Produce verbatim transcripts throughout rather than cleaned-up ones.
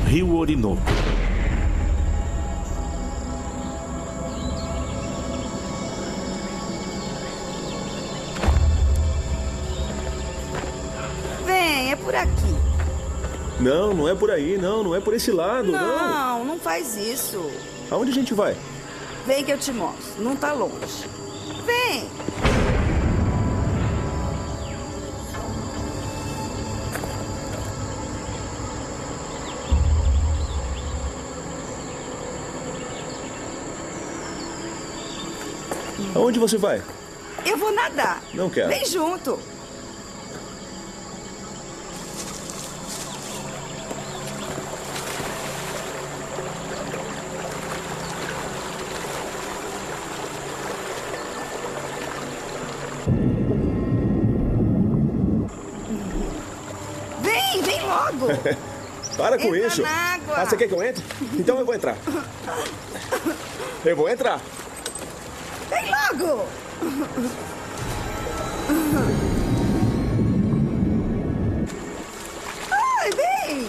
Rio Orinoco. Vem, é por aqui. Não, não é por aí, não. Não é por esse lado, não. Não, não faz isso. Aonde a gente vai? Vem que eu te mostro. Não tá longe. Vem. Aonde você vai? Eu vou nadar. Não quero. Vem junto. Vem, vem logo. Para com Entra isso. na água. Ah, você quer que eu entre? Então eu vou entrar. Eu vou entrar. Vem logo. Ai, vem.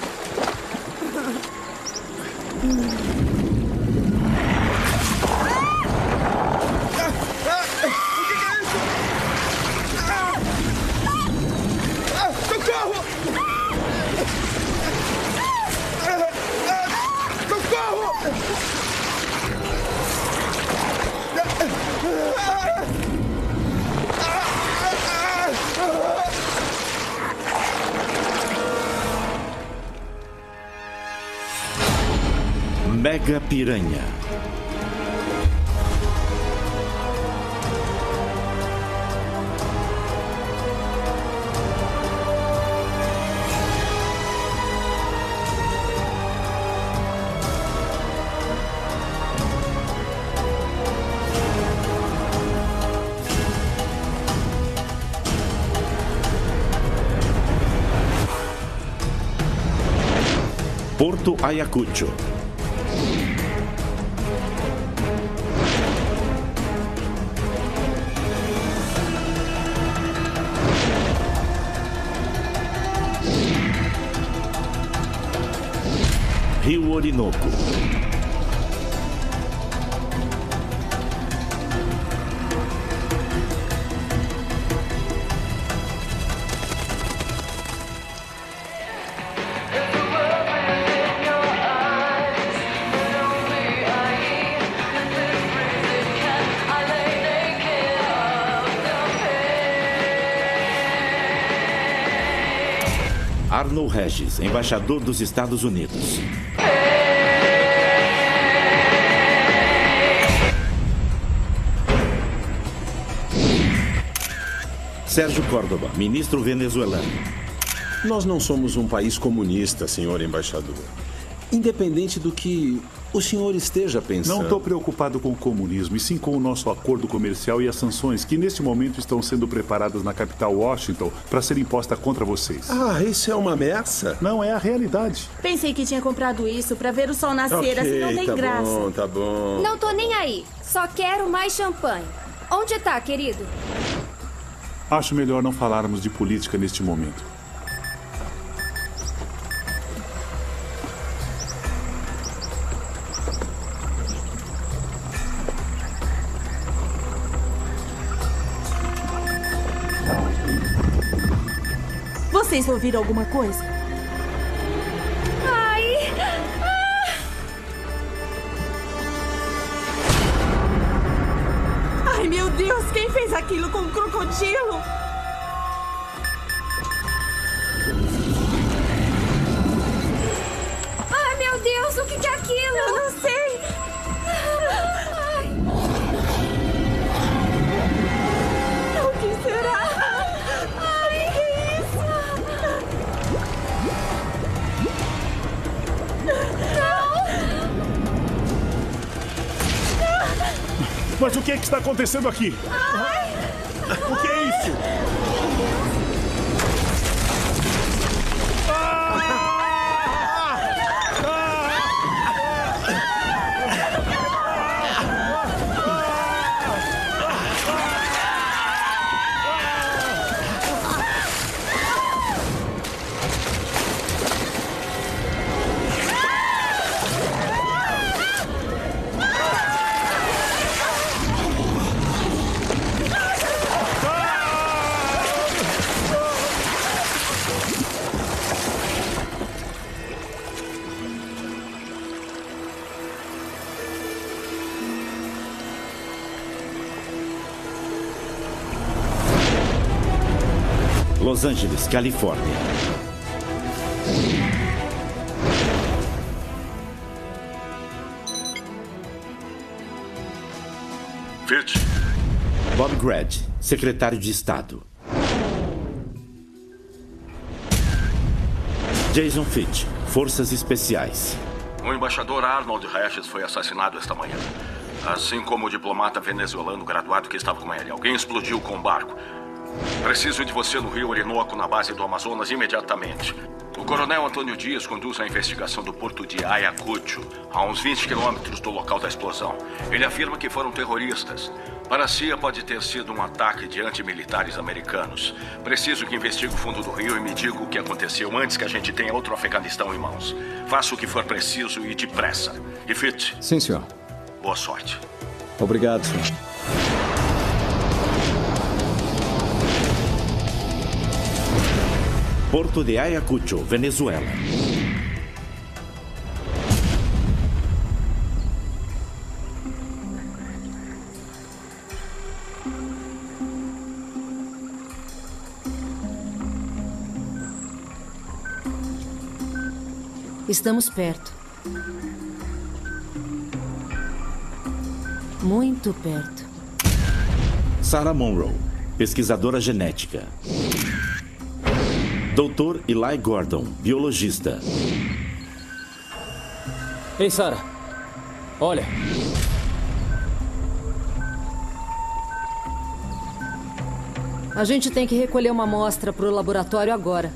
Socorro! Socorro! Mega Piranha. Porto Ayacucho. Rio Orinoco. Arnold Regis, embaixador dos Estados Unidos. Sérgio Córdoba, ministro venezuelano. Nós não somos um país comunista, senhor embaixador. Independente do que o senhor esteja pensando. Não estou preocupado com o comunismo, e sim com o nosso acordo comercial e as sanções que, neste momento, estão sendo preparadas na capital Washington para ser imposta contra vocês. Ah, isso é uma ameaça? Não, é a realidade. Pensei que tinha comprado isso para ver o sol nascer, assim não tem tá graça. Tá bom, tá bom. Não tô nem aí. Só quero mais champanhe. Onde tá, querido? Acho melhor não falarmos de política neste momento. Vocês ouviram alguma coisa? Ai! Ah! Ai, meu Deus! Quem fez aquilo com o crocodilo? Ai, meu Deus! O que que é aquilo? Eu não sei! Ai! O que será? Ai, que é isso? Mas o que é que está acontecendo aqui? Ai! O que é isso? Los Angeles, Califórnia. Fitch. Bob Grad, secretário de Estado. Jason Fitch, Forças Especiais. O embaixador Arnold Regis foi assassinado esta manhã. Assim como o diplomata venezuelano graduado que estava com ele. Alguém explodiu com o barco. Preciso de você no Rio Orinoco, na base do Amazonas, imediatamente. O coronel Antônio Dias conduz a investigação do porto de Ayacucho, a uns vinte quilômetros do local da explosão. Ele afirma que foram terroristas. Para a C I A pode ter sido um ataque de antimilitares americanos. Preciso que investigue o fundo do rio e me diga o que aconteceu antes que a gente tenha outro Afeganistão em mãos. Faça o que for preciso e depressa. E Fitch? Sim, senhor. Boa sorte. Obrigado, senhor. Porto de Ayacucho, Venezuela. Estamos perto. Muito perto. Sarah Monroe, pesquisadora genética. doutor Eli Gordon, biologista. Ei, Sarah. Olha. A gente tem que recolher uma amostra para o laboratório agora.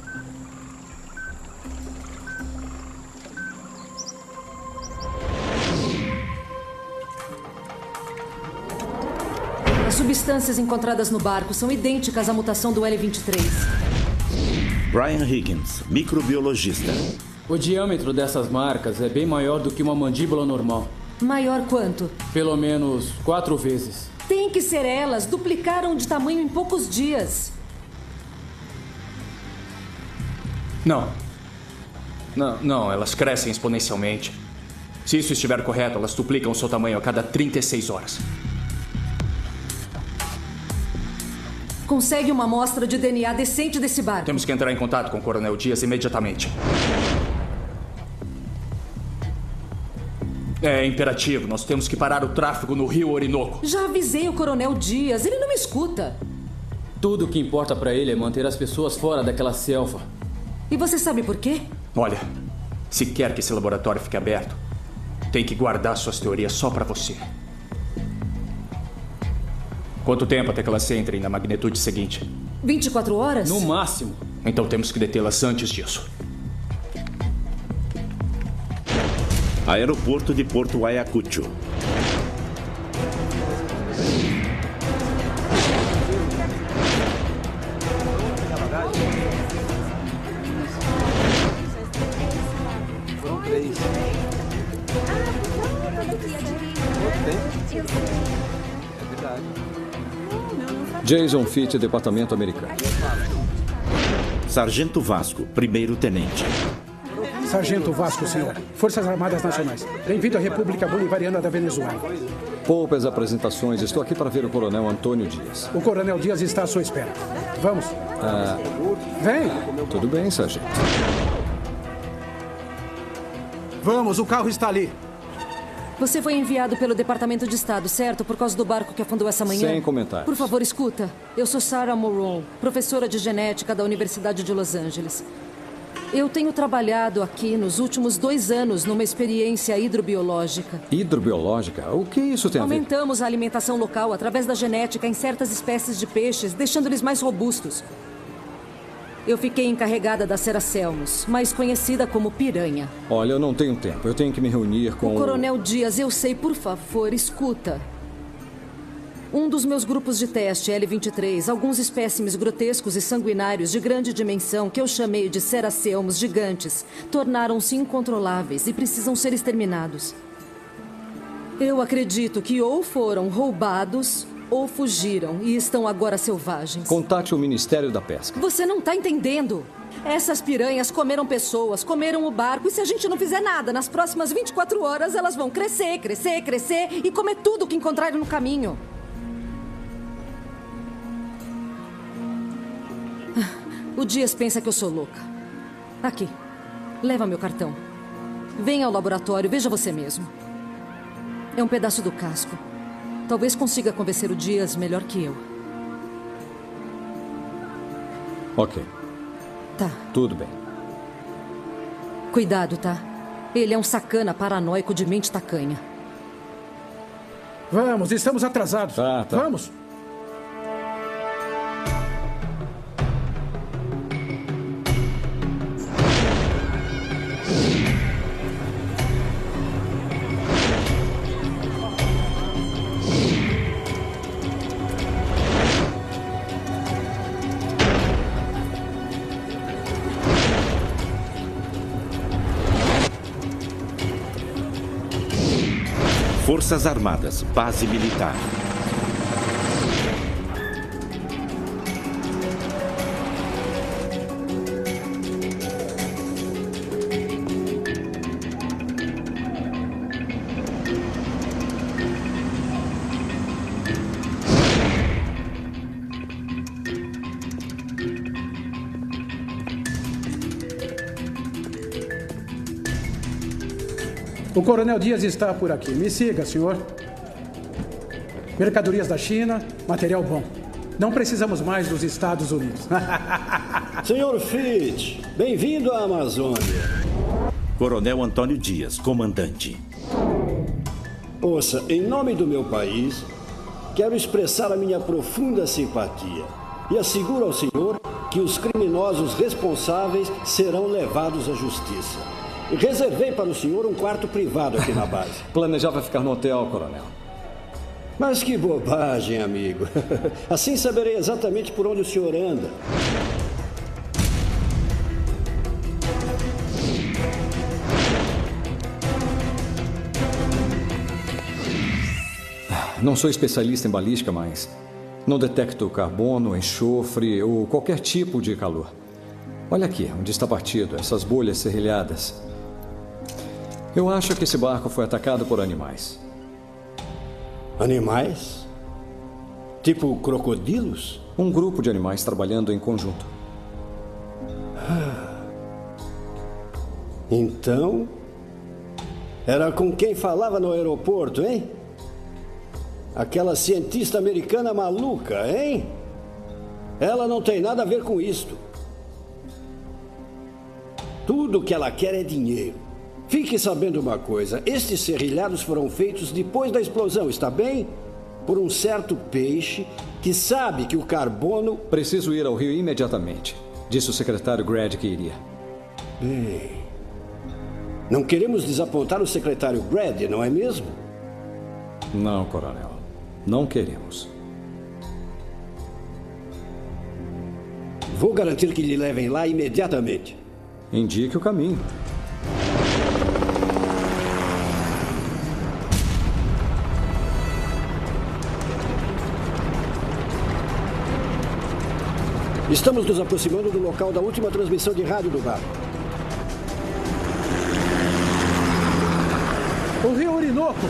As substâncias encontradas no barco são idênticas à mutação do L vinte e três. Brian Higgins, microbiologista. O diâmetro dessas marcas é bem maior do que uma mandíbula normal. Maior quanto? Pelo menos quatro vezes. Tem que ser elas. Duplicaram de tamanho em poucos dias. Não. Não, não, elas crescem exponencialmente. Se isso estiver correto, elas duplicam o seu tamanho a cada trinta e seis horas. Consegue uma amostra de D N A decente desse barco. Temos que entrar em contato com o Coronel Dias imediatamente. É imperativo. Nós temos que parar o tráfego no Rio Orinoco. Já avisei o Coronel Dias. Ele não me escuta. Tudo o que importa pra ele é manter as pessoas fora daquela selva. E você sabe por quê? Olha, se quer que esse laboratório fique aberto, tem que guardar suas teorias só pra você. Quanto tempo até que elas entrem na magnitude seguinte? vinte e quatro horas? No máximo. Então temos que detê-las antes disso. Aeroporto de Porto Ayacucho. Jason Fitch, Departamento Americano. Sargento Vasco, primeiro tenente. Sargento Vasco, senhor. Forças Armadas Nacionais. Bem-vindo à República Bolivariana da Venezuela. Poupe as apresentações. Estou aqui para ver o Coronel Antônio Dias. O Coronel Dias está à sua espera. Vamos. Ah, Vem. Tudo bem, sargento. Vamos, o carro está ali. Você foi enviado pelo Departamento de Estado, certo? Por causa do barco que afundou essa manhã? Sem comentários. Por favor, escuta. Eu sou Sarah Monroe, professora de genética da Universidade de Los Angeles. Eu tenho trabalhado aqui nos últimos dois anos numa experiência hidrobiológica. Hidrobiológica? O que isso tem a ver? Aumentamos a alimentação local através da genética em certas espécies de peixes, deixando-eles mais robustos. Eu fiquei encarregada da Seracelmus, mais conhecida como piranha. Olha, eu não tenho tempo. Eu tenho que me reunir com... O Coronel Dias, eu sei, por favor, escuta. Um dos meus grupos de teste, L vinte e três, alguns espécimes grotescos e sanguinários de grande dimensão, que eu chamei de Seracelmus gigantes, tornaram-se incontroláveis e precisam ser exterminados. Eu acredito que ou foram roubados ou fugiram e estão agora selvagens. Contate o Ministério da Pesca. Você não está entendendo. Essas piranhas comeram pessoas, comeram o barco, e se a gente não fizer nada, nas próximas vinte e quatro horas elas vão crescer, crescer, crescer e comer tudo que encontrarem no caminho. O Dias pensa que eu sou louca. Aqui. Leva meu cartão. Venha ao laboratório, veja você mesmo. É um pedaço do casco. Talvez consiga convencer o Dias melhor que eu. Ok. Tá. Tudo bem. Cuidado, tá? Ele é um sacana paranoico de mente tacanha. Vamos, estamos atrasados. Tá, tá. Vamos. Forças Armadas, base militar. O Coronel Dias está por aqui. Me siga, senhor. Mercadorias da China, material bom. Não precisamos mais dos Estados Unidos. Senhor Fitch, bem-vindo à Amazônia. Coronel Antônio Dias, comandante. Ouça, em nome do meu país, quero expressar a minha profunda simpatia e asseguro ao senhor que os criminosos responsáveis serão levados à justiça. Reservei para o senhor um quarto privado aqui na base. Planejava ficar no hotel, coronel. Mas que bobagem, amigo. Assim saberei exatamente por onde o senhor anda. Não sou especialista em balística, mas não detecto carbono, enxofre ou qualquer tipo de calor. Olha aqui, onde está batido, essas bolhas serrilhadas. Eu acho que esse barco foi atacado por animais. Animais? Tipo crocodilos? Um grupo de animais trabalhando em conjunto. Ah. Então, era com quem falava no aeroporto, hein? Aquela cientista americana maluca, hein? Ela não tem nada a ver com isto. Tudo que ela quer é dinheiro. Fique sabendo uma coisa, estes serrilhados foram feitos depois da explosão, está bem? Por um certo peixe que sabe que o carbono... Preciso ir ao rio imediatamente. Disse o secretário Grad que iria. Bem, não queremos desapontar o secretário Grad, não é mesmo? Não, coronel. Não queremos. Vou garantir que lhe levem lá imediatamente. Indique o caminho. Estamos nos aproximando do local da última transmissão de rádio do barco. O Rio Orinoco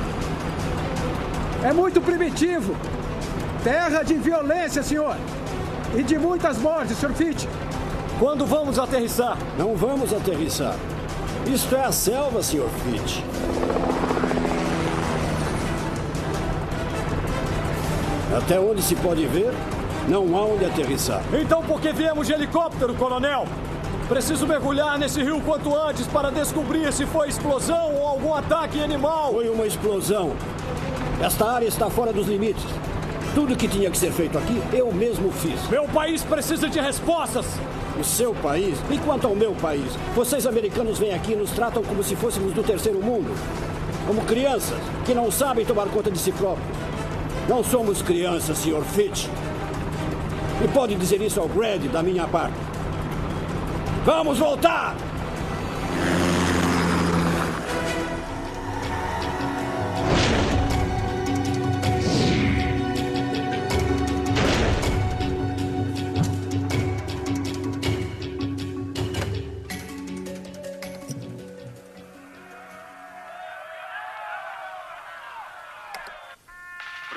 é muito primitivo. Terra de violência, senhor. E de muitas mortes, senhor Fitch. Quando vamos aterrissar? Não vamos aterrissar. Isto é a selva, senhor Fitch. Até onde se pode ver, não há onde aterrissar. Então por que viemos de helicóptero, coronel? Preciso mergulhar nesse rio quanto antes para descobrir se foi explosão ou algum ataque animal. Foi uma explosão. Esta área está fora dos limites. Tudo que tinha que ser feito aqui, eu mesmo fiz. Meu país precisa de respostas. O seu país? E quanto ao meu país? Vocês americanos vêm aqui e nos tratam como se fôssemos do terceiro mundo. Como crianças que não sabem tomar conta de si próprios. Não somos crianças, senhor Fitch. E pode dizer isso ao Grad da minha parte. Vamos voltar!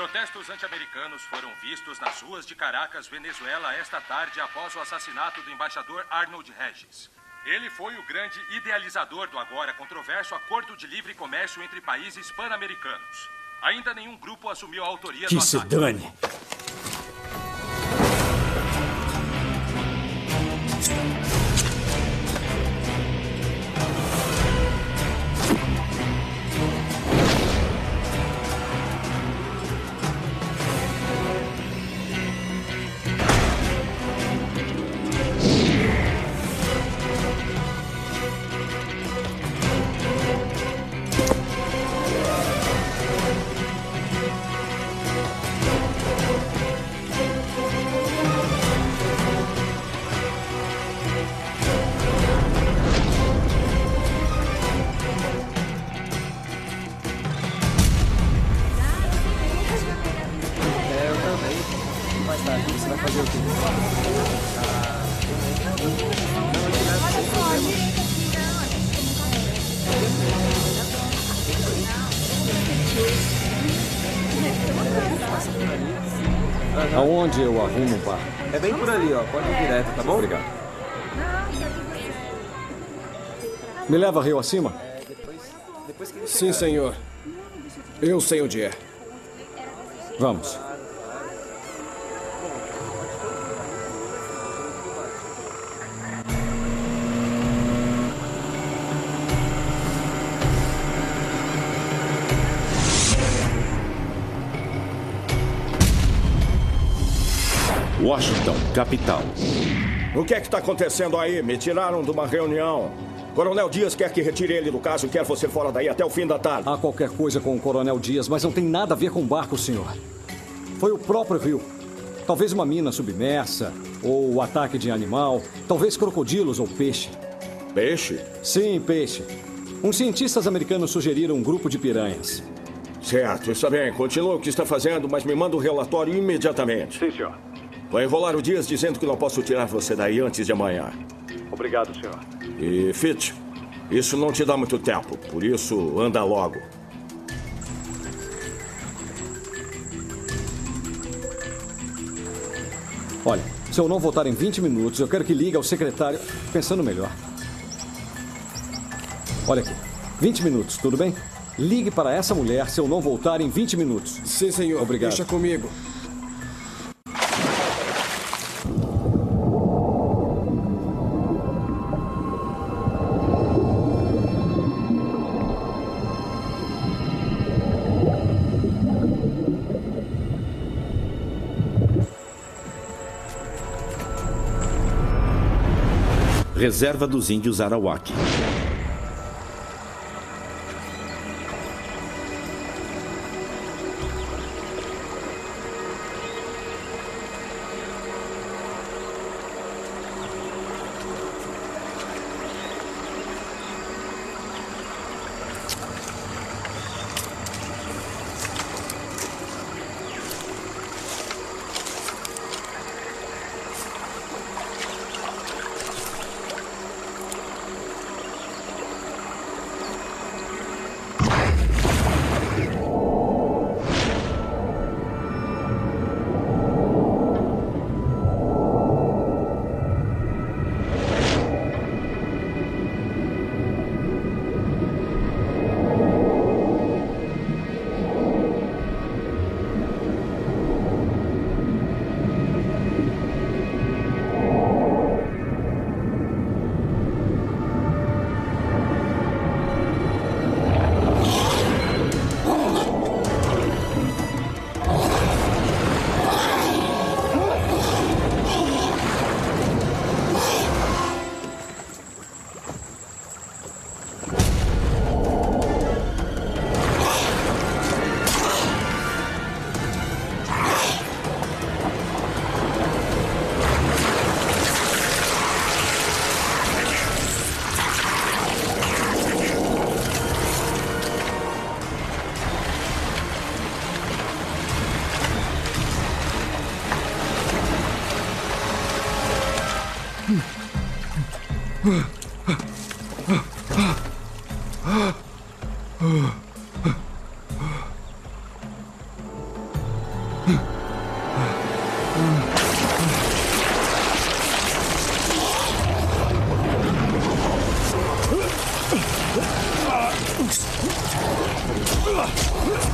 Protestos anti-americanos foram vistos nas ruas de Caracas, Venezuela, esta tarde após o assassinato do embaixador Arnold Regis. Ele foi o grande idealizador do agora controverso Acordo de Livre Comércio entre países pan-americanos. Ainda nenhum grupo assumiu a autoria do ataque. Que se dane! Aonde eu arrumo um bar? É bem por ali, ó. Pode ir direto, tá bom? Obrigado. Me leva rio acima? Sim, senhor. Eu sei onde é. Vamos. Washington, capital. O que é que está acontecendo aí? Me tiraram de uma reunião. Coronel Dias quer que retire ele do caso e quer você fora daí até o fim da tarde. Há qualquer coisa com o Coronel Dias, mas não tem nada a ver com o barco, senhor. Foi o próprio rio. Talvez uma mina submersa, ou o ataque de animal, talvez crocodilos ou peixe. Peixe? Sim, peixe. Uns cientistas americanos sugeriram um grupo de piranhas. Certo, está bem. Continua o que está fazendo, mas me manda o relatório imediatamente. Sim, senhor. Vai enrolar o Dias dizendo que não posso tirar você daí antes de amanhã. Obrigado, senhor. E, Fitch, isso não te dá muito tempo, por isso anda logo. Olha, se eu não voltar em vinte minutos, eu quero que ligue ao secretário, pensando melhor. Olha aqui, vinte minutos, tudo bem? Ligue para essa mulher se eu não voltar em vinte minutos. Sim, senhor. Obrigado. Deixa comigo. Reserva dos Índios Arawak.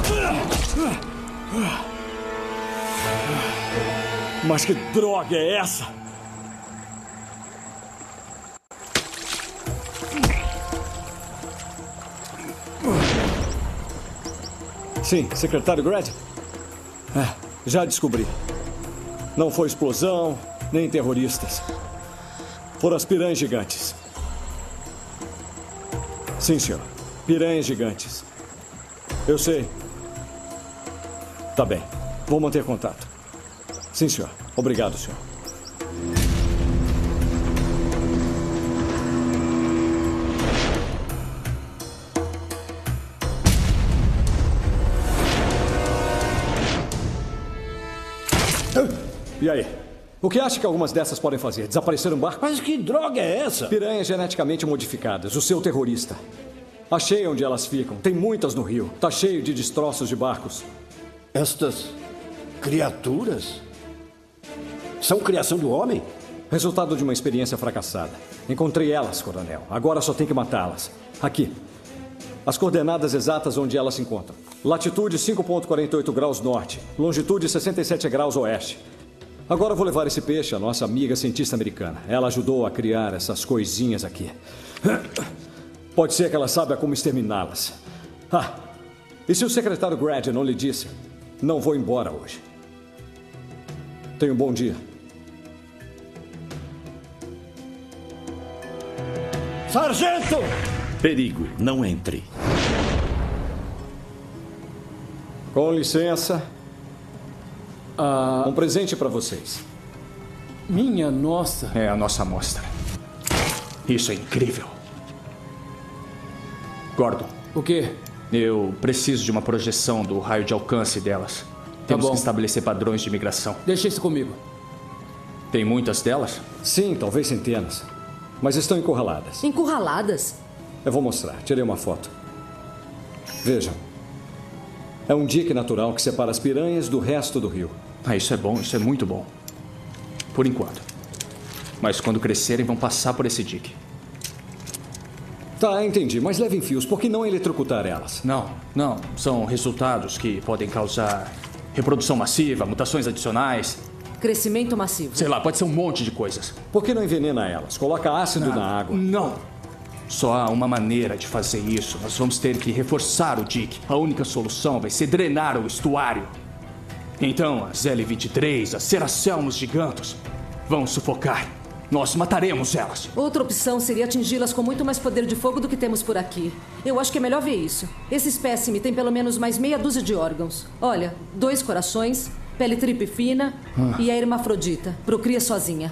Mas que droga é essa? Sim, secretário Grad? É, já descobri. Não foi explosão, nem terroristas. Foram as piranhas gigantes. Sim, senhor. Piranhas gigantes. Eu sei. Tá bem. Vou manter contato. Sim, senhor. Obrigado, senhor. E aí? O que acha que algumas dessas podem fazer? Desaparecer um barco? Mas que droga é essa? Piranhas geneticamente modificadas. O seu terrorista. Achei onde elas ficam. Tem muitas no rio. Tá cheio de destroços de barcos. Estas criaturas são criação do homem? Resultado de uma experiência fracassada. Encontrei elas, coronel. Agora só tem que matá-las. Aqui. As coordenadas exatas onde elas se encontram. Latitude cinco ponto quarenta e oito graus norte. Longitude sessenta e sete graus oeste. Agora vou levar esse peixe à nossa amiga cientista americana. Ela ajudou a criar essas coisinhas aqui. Pode ser que ela saiba como exterminá-las. Ah, e se o secretário Grad não lhe disse, não vou embora hoje. Tenha um bom dia. Sargento! Perigo, não entre. Com licença. Uh, um presente para vocês. Minha nossa. É a nossa amostra. Isso é incrível. Gordon. O quê? Eu preciso de uma projeção do raio de alcance delas. Temos bom. que estabelecer padrões de migração. Deixa isso comigo. Tem muitas delas? Sim, talvez centenas. Mas estão encurraladas. Encurraladas? Eu vou mostrar. Tirei uma foto. Vejam. É um dique natural que separa as piranhas do resto do rio. Ah, isso é bom, isso é muito bom. Por enquanto. Mas quando crescerem, vão passar por esse dique. Tá, entendi. Mas levem fios. Por que não eletrocutar elas? Não, não. São resultados que podem causar reprodução massiva, mutações adicionais. Crescimento massivo. Sei lá, pode ser um monte de coisas. Por que não envenena elas? Coloca ácido não, na água. Não. Só há uma maneira de fazer isso. Nós vamos ter que reforçar o dique. A única solução vai ser drenar o estuário. Então, as L vinte e três, as Ceracelmos gigantos, vão sufocar. Nós mataremos elas. Outra opção seria atingi-las com muito mais poder de fogo do que temos por aqui. Eu acho que é melhor ver isso. Esse espécime tem pelo menos mais meia dúzia de órgãos. Olha, dois corações, pele tripe fina ah. e é hermafrodita. Procria sozinha.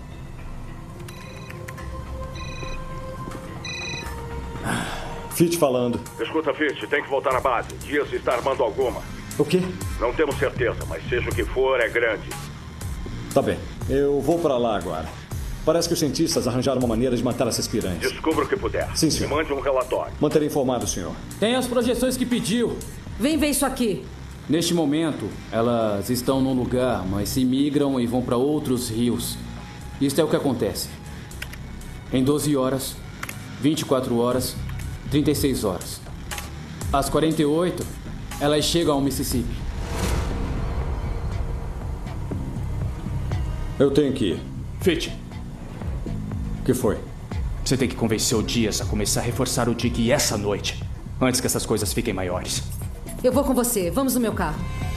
Fitch falando. Escuta, Fitch, tem que voltar à base. Dias está armando alguma. O quê? Não temos certeza, mas seja o que for, é grande. Tá bem. Eu vou pra lá agora. Parece que os cientistas arranjaram uma maneira de matar essas piranhas. Descubra o que puder. Sim, senhor. E mande um relatório. Manterei informado, senhor. Tem as projeções que pediu. Vem ver isso aqui. Neste momento, elas estão num lugar, mas se migram e vão para outros rios. Isto é o que acontece. Em doze horas, vinte e quatro horas, trinta e seis horas. Às quarenta e oito, elas chegam ao Mississippi. Eu tenho que ir. Fitch. O que foi? Você tem que convencer o Dias a começar a reforçar o dique essa noite, antes que essas coisas fiquem maiores. Eu vou com você. Vamos no meu carro.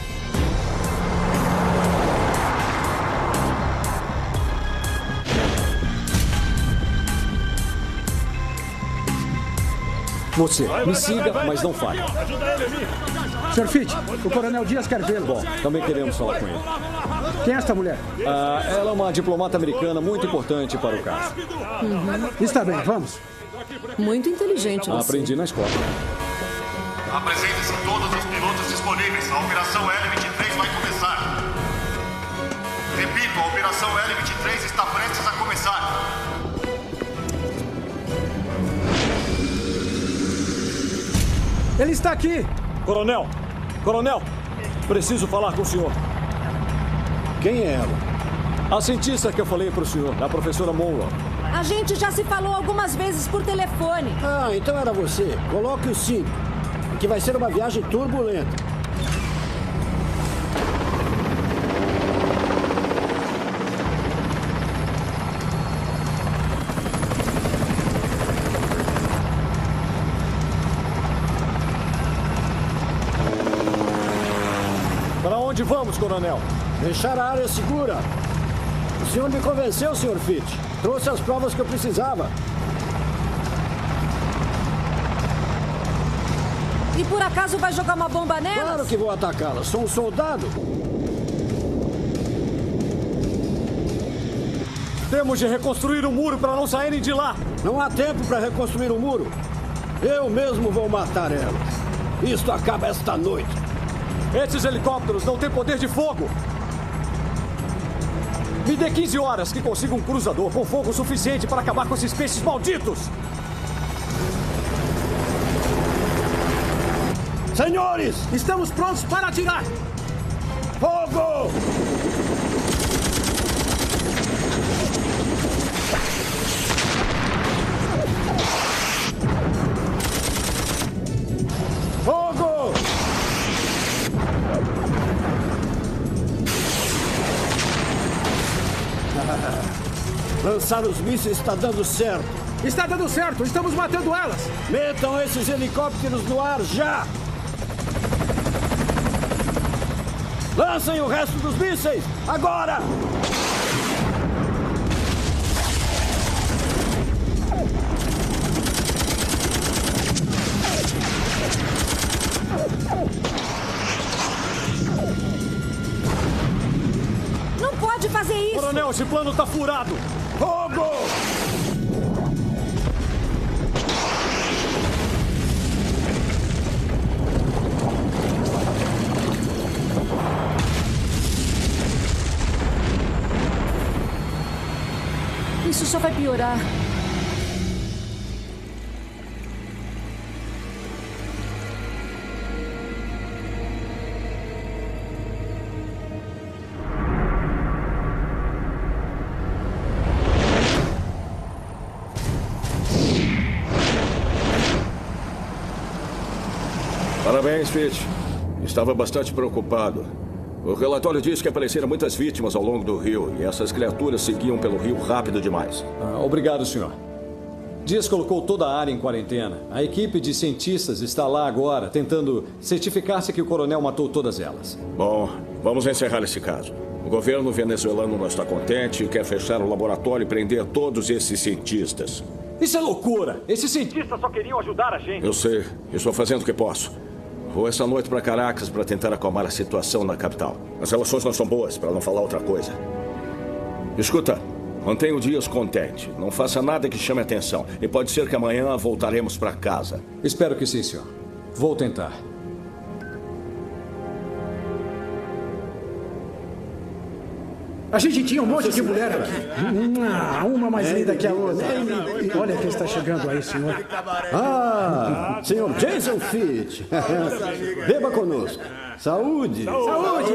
Você, me siga, mas não fale. senhor Fitch, o coronel Dias quer vê-lo. Bom, também queremos falar com ele. Quem é esta mulher? Ah, ela é uma diplomata americana muito importante para o caso. Uhum. Está bem, vamos. Muito inteligente você. Aprendi na escola. Apresentem-se todos os pilotos disponíveis. A Operação L vinte e três vai começar. Repito, a Operação L vinte e três está prestes a começar. Ele está aqui! Coronel! Coronel! Preciso falar com o senhor. Quem é ela? A cientista que eu falei para o senhor, a professora Monroe. A gente já se falou algumas vezes por telefone. Ah, então era você. Coloque o cinto. que vai ser uma viagem turbulenta. Para onde vamos, coronel? Deixar a área segura. O senhor me convenceu, senhor Fitch. Trouxe as provas que eu precisava. E por acaso vai jogar uma bomba nelas? Claro que vou atacá-la. Sou um soldado. Temos de reconstruir o muro para não saírem de lá. Não há tempo para reconstruir o muro. Eu mesmo vou matar elas. Isto acaba esta noite. Esses helicópteros não têm poder de fogo. Me dê quinze horas que consiga um cruzador com fogo suficiente para acabar com esses peixes malditos. Senhores! Estamos prontos para atirar! Fogo! Fogo! Lançar os mísseis está dando certo. Está dando certo, estamos matando elas. Metam esses helicópteros no ar já! Lancem o resto dos mísseis, agora! Não pode fazer isso! Coronel, esse plano está furado! Fogo! Isso só vai piorar. Parabéns, Fitch. Estava bastante preocupado. O relatório diz que apareceram muitas vítimas ao longo do rio e essas criaturas seguiam pelo rio rápido demais. Ah, obrigado, senhor. Dias colocou toda a área em quarentena. A equipe de cientistas está lá agora, tentando certificar-se que o coronel matou todas elas. Bom, vamos encerrar esse caso. O governo venezuelano não está contente e quer fechar o laboratório e prender todos esses cientistas. Isso é loucura! Esses cientistas só queriam ajudar a gente. Eu sei. Eu estou fazendo o que posso. Vou essa noite para Caracas para tentar acalmar a situação na capital. As relações não são boas, para não falar outra coisa. Escuta, mantenha o Dias contente. Não faça nada que chame atenção. E pode ser que amanhã voltaremos para casa. Espero que sim, senhor. Vou tentar. A gente tinha um monte de mulher aqui. Uma mais linda que a outra. Olha quem está chegando aí, senhor. Ah, senhor Jason Fitch. Beba conosco. Saúde. Saúde.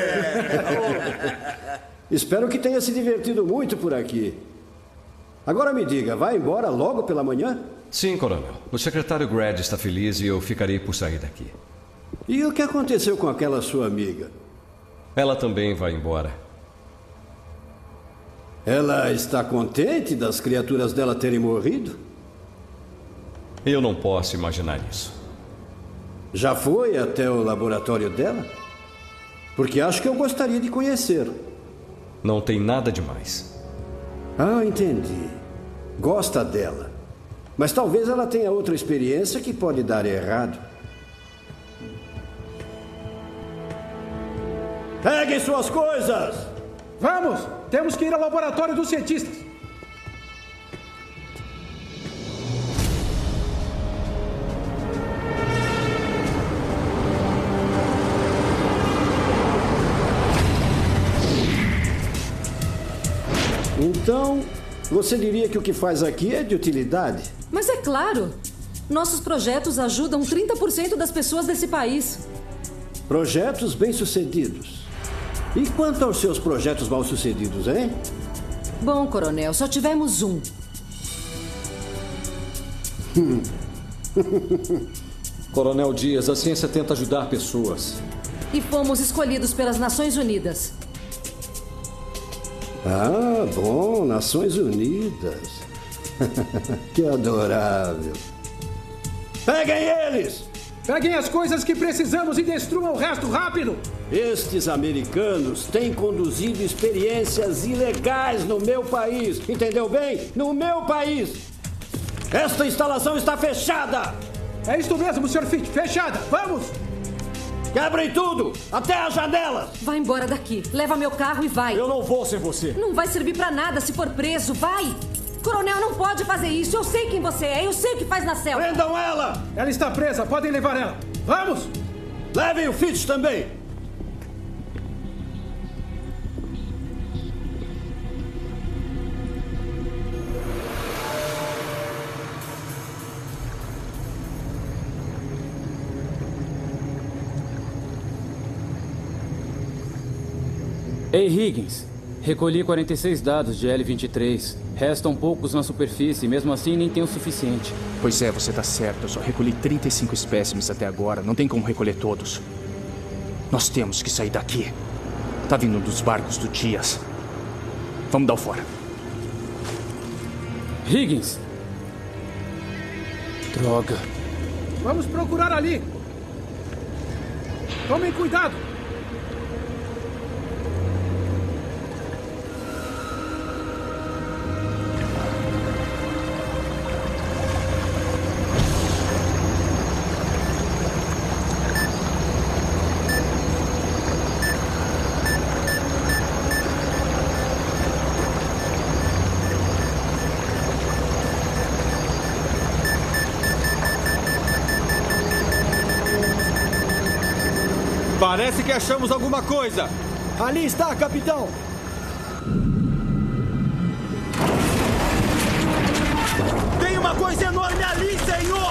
Espero que tenha se divertido muito por aqui. Agora me diga, vai embora logo pela manhã? Sim, coronel. O secretário Grad está feliz e eu ficarei por sair daqui. E o que aconteceu com aquela sua amiga? Ela também vai embora. Ela está contente das criaturas dela terem morrido? Eu não posso imaginar isso. Já foi até o laboratório dela? Porque acho que eu gostaria de conhecer. Não tem nada demais. Ah, entendi. Gosta dela. Mas talvez ela tenha outra experiência que pode dar errado. Peguem suas coisas! Vamos! Temos que ir ao laboratório dos cientistas. Então, você diria que o que faz aqui é de utilidade? Mas é claro. Nossos projetos ajudam trinta por cento das pessoas desse país. Projetos bem-sucedidos. E quanto aos seus projetos mal-sucedidos, hein? Bom, coronel, só tivemos um. Coronel Dias, a ciência tenta ajudar pessoas. E fomos escolhidos pelas Nações Unidas. Ah, bom, Nações Unidas. Que adorável. Peguem eles! Peguem as coisas que precisamos e destruam o resto rápido! Estes americanos têm conduzido experiências ilegais no meu país. Entendeu bem? No meu país! Esta instalação está fechada! É isso mesmo, senhor Fitch. Fechada. Vamos! Quebrem tudo! Até as janelas! Vai embora daqui. Leva meu carro e vai. Eu não vou sem você. Não vai servir pra nada se for preso. Vai! Coronel, não pode fazer isso. Eu sei quem você é. Eu sei o que faz na selva. Prendam ela! Ela está presa. Podem levar ela. Vamos! Levem o Fitch também! Ei, Higgins. Recolhi quarenta e seis dados de L vinte e três. Restam poucos na superfície, mesmo assim nem tem o suficiente. Pois é, você tá certo. Eu só recolhi trinta e cinco espécimes até agora. Não tem como recolher todos. Nós temos que sair daqui. Tá vindo dos barcos do Dias. Vamos dar o fora. Higgins! Droga. Vamos procurar ali. Tomem cuidado. Parece que achamos alguma coisa. Ali está, capitão. Tem uma coisa enorme ali, senhor!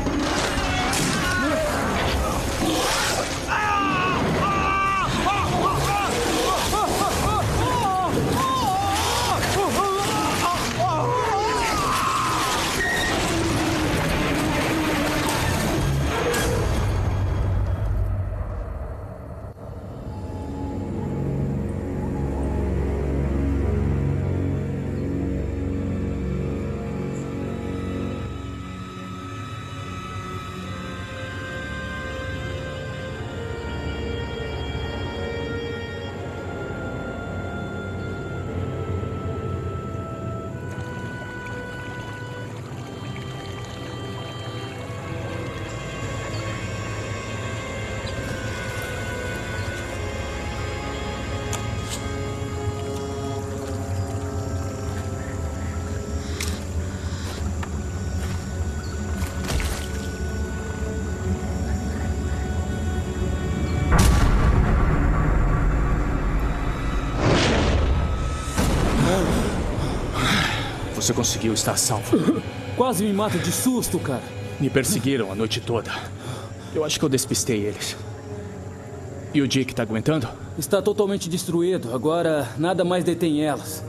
Você conseguiu estar salvo. Quase me mata de susto, cara. Me perseguiram a noite toda. Eu acho que eu despistei eles. E o Dick tá aguentando? Está totalmente destruído. Agora, nada mais detém elas.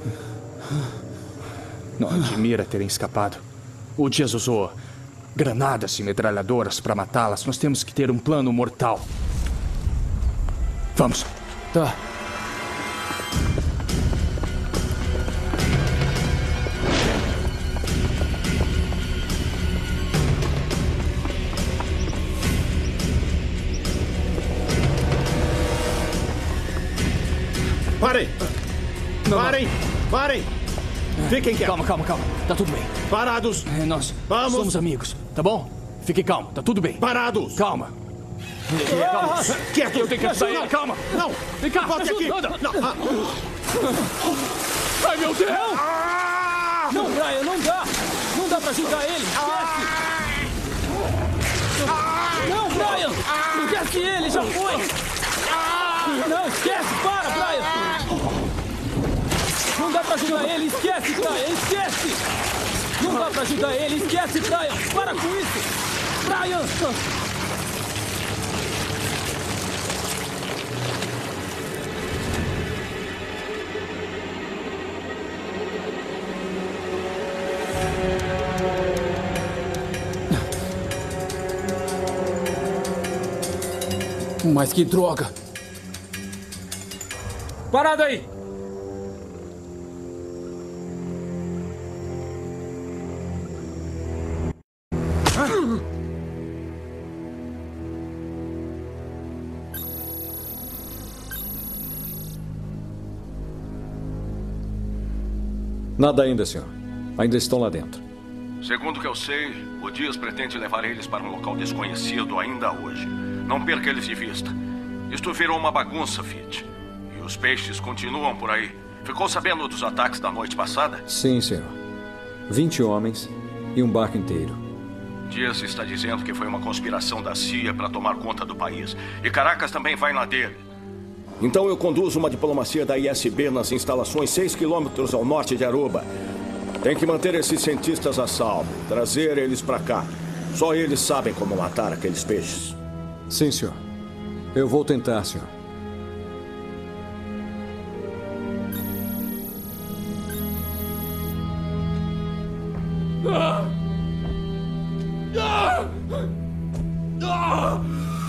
Não admira terem escapado. O Dias usou granadas e metralhadoras para matá-las. Nós temos que ter um plano mortal. Vamos. Tá. Parem! Não, parem! não. Parem! Fiquem quietos. Calma, calma, calma. Tá tudo bem. Parados! É, nós Vamos. somos amigos, tá bom? Fique calmo, tá tudo bem. Parados! Calma. Calma! Quieto! Eu tenho que ajudar ele, calma! Não! Vem cá, volte aqui! Anda. Não! Ah. Ai, meu Deus! Não! Não, Brian, não dá! Não dá pra ajudar ele! Esquece! Não, Brian! Esquece ele, já foi! Não, esquece! Para, Brian! Não dá pra ajudar ele! Esquece, Brian! Esquece! Não dá pra ajudar ele! Esquece, Brian! Para com isso! Brian! Mas que droga! Parado aí! Nada ainda, senhor. Ainda estão lá dentro. Segundo o que eu sei, o Dias pretende levar eles para um local desconhecido ainda hoje. Não perca eles de vista. Isto virou uma bagunça, Fitch. E os peixes continuam por aí. Ficou sabendo dos ataques da noite passada? Sim, senhor. Vinte homens e um barco inteiro. Dias está dizendo que foi uma conspiração da C I A para tomar conta do país. E Caracas também vai na dele. Então eu conduzo uma diplomacia da I S B nas instalações seis quilômetros ao norte de Aruba. Tem que manter esses cientistas a salvo, trazer eles para cá. Só eles sabem como matar aqueles peixes. Sim, senhor. Eu vou tentar, senhor. Ah! Ah! Ah!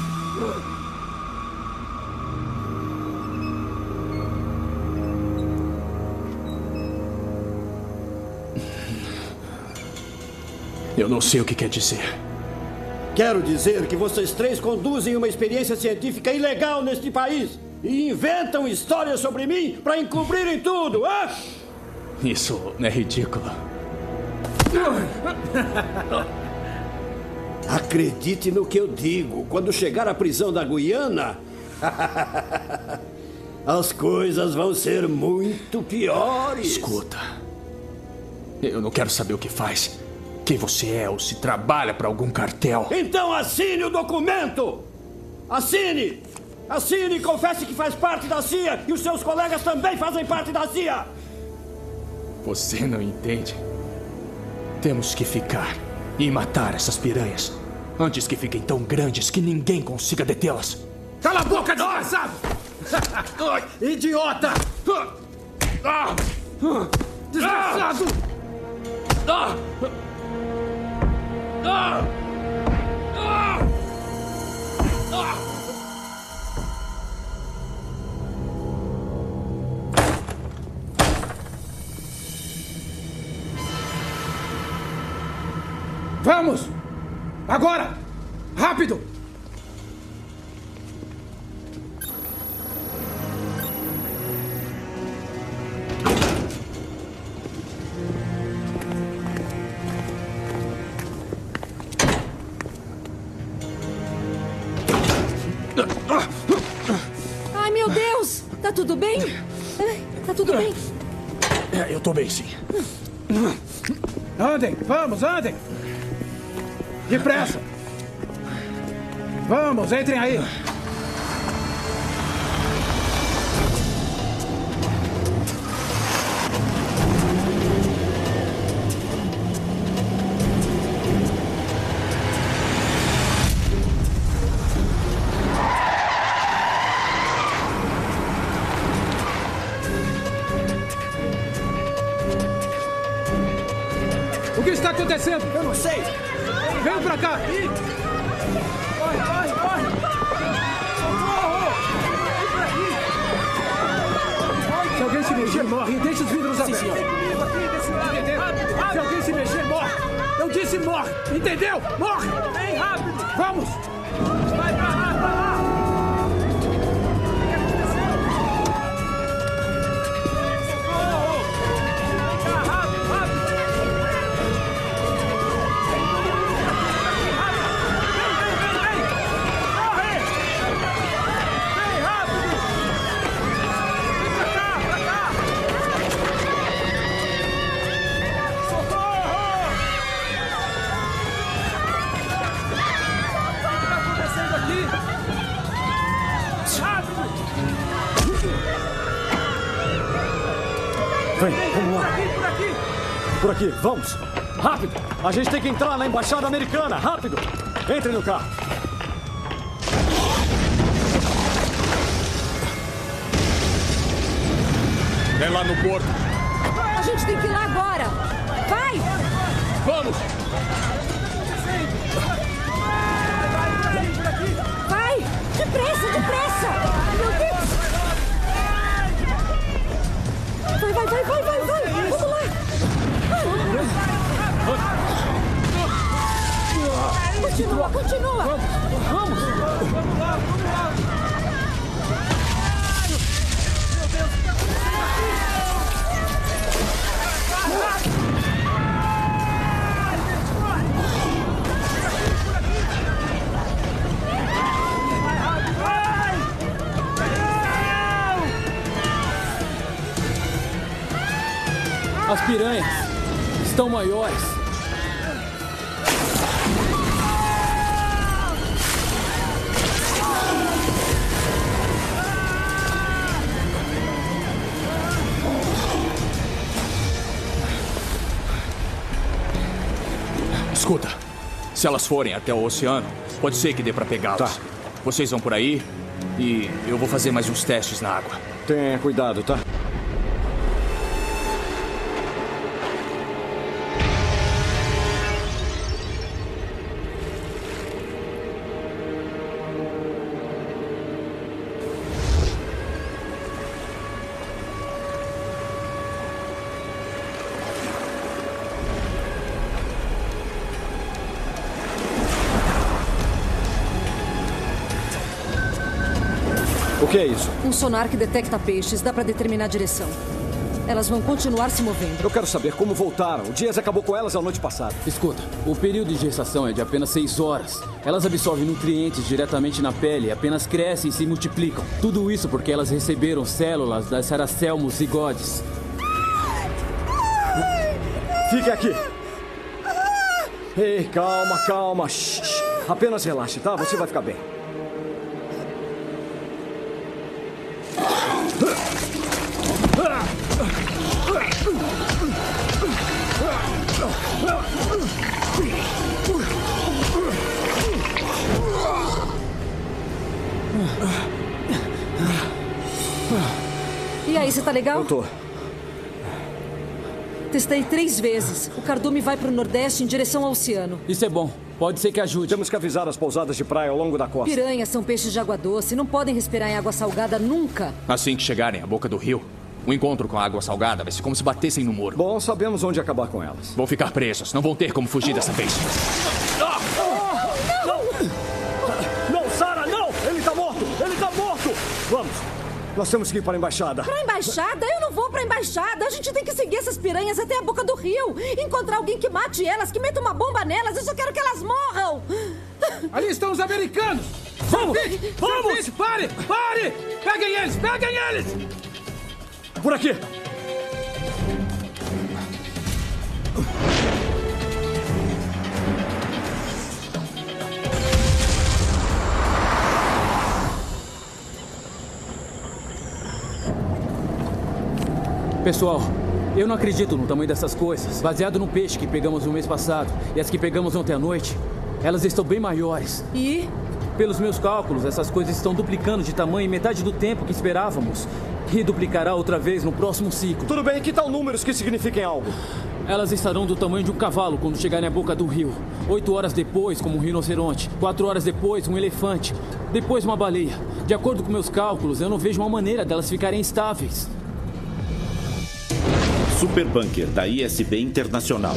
Eu não sei o que quer dizer. Quero dizer que vocês três conduzem uma experiência científica ilegal neste país e inventam histórias sobre mim para encobrirem tudo, hã? Isso é ridículo. Acredite no que eu digo. Quando chegar à prisão da Guiana, as coisas vão ser muito piores. Escuta, eu não quero saber o que faz, quem você é ou se trabalha para algum cartel. Então assine o documento! Assine! Assine e confesse que faz parte da C I A e os seus colegas também fazem parte da C I A! Você não entende. Temos que ficar e matar essas piranhas antes que fiquem tão grandes que ninguém consiga detê-las. Cala a boca, desgraçado! Idiota! Desgraçado! Vamos! Agora! Rápido! Ai, meu Deus! Tá tudo bem? Ai, tá tudo bem? É, eu tô bem, sim. Andem, vamos, andem! Depressa! Vamos, entrem aí! O que está acontecendo? Eu não sei! Vem pra cá! Corre, corre, corre! Socorro! Se alguém se mexer, morre. Deixa os vidros abertos. Entendeu? Se alguém se mexer, morre. Eu disse morre. Entendeu? Morre! Vem rápido! Vamos! Vai pra lá, pra lá! Vem, vamos lá. Por aqui, por aqui, vamos. Rápido. A gente tem que entrar na embaixada americana. Rápido. Entre no carro. É lá no porto. A gente tem que ir lá agora. Vai! Vamos! Vai! Depressa! Continua, continua! Vamos! Vamos! Vamos lá, vamos lá! Meu Deus, o que está acontecendo aqui? As piranhas estão maiores. Escuta, se elas forem até o oceano, pode ser que dê pra pegá-las. Tá. Vocês vão por aí e eu vou fazer mais uns testes na água. Tenha cuidado, tá? O que é isso? Um sonar que detecta peixes. Dá pra determinar a direção. Elas vão continuar se movendo. Eu quero saber como voltaram. O Dias acabou com elas a noite passada. Escuta, o período de gestação é de apenas seis horas. Elas absorvem nutrientes diretamente na pele e apenas crescem e se multiplicam. Tudo isso porque elas receberam células das Seracelmus zigodes. Fique aqui. Ei, calma, calma. Shhh. Apenas relaxe, tá? Você vai ficar bem. E aí, você tá legal? Eu tô. Testei três vezes. O cardume vai pro nordeste em direção ao oceano. Isso é bom. Pode ser que ajude. Temos que avisar as pousadas de praia ao longo da costa. Piranhas são peixes de água doce. Não podem respirar em água salgada nunca. Assim que chegarem à boca do rio, o encontro com a água salgada vai ser como se batessem no muro. Bom, sabemos onde acabar com elas. Vão ficar presos. Não vão ter como fugir dessa vez. Oh, não! Não, Sarah, não! Ele tá morto! Ele tá morto! Vamos! Nós temos que ir para a embaixada. Pra embaixada? Eu não vou pra embaixada. A gente tem que seguir essas piranhas até a boca do rio. Encontrar alguém que mate elas, que meta uma bomba nelas. Eu só quero que elas morram. Ali estão os americanos. Vamos! Service, Vamos! Service, pare! Pare! Peguem eles! Peguem eles! Por aqui! Pessoal, eu não acredito no tamanho dessas coisas. Baseado no peixe que pegamos no mês passado e as que pegamos ontem à noite, elas estão bem maiores. E? Pelos meus cálculos, essas coisas estão duplicando de tamanho em metade do tempo que esperávamos. E duplicará outra vez no próximo ciclo. Tudo bem, que tal números que signifiquem algo? Elas estarão do tamanho de um cavalo quando chegarem à boca do rio. Oito horas depois, como um rinoceronte. Quatro horas depois, um elefante. Depois, uma baleia. De acordo com meus cálculos, eu não vejo uma maneira delas ficarem estáveis. Super Bunker, da I S B Internacional.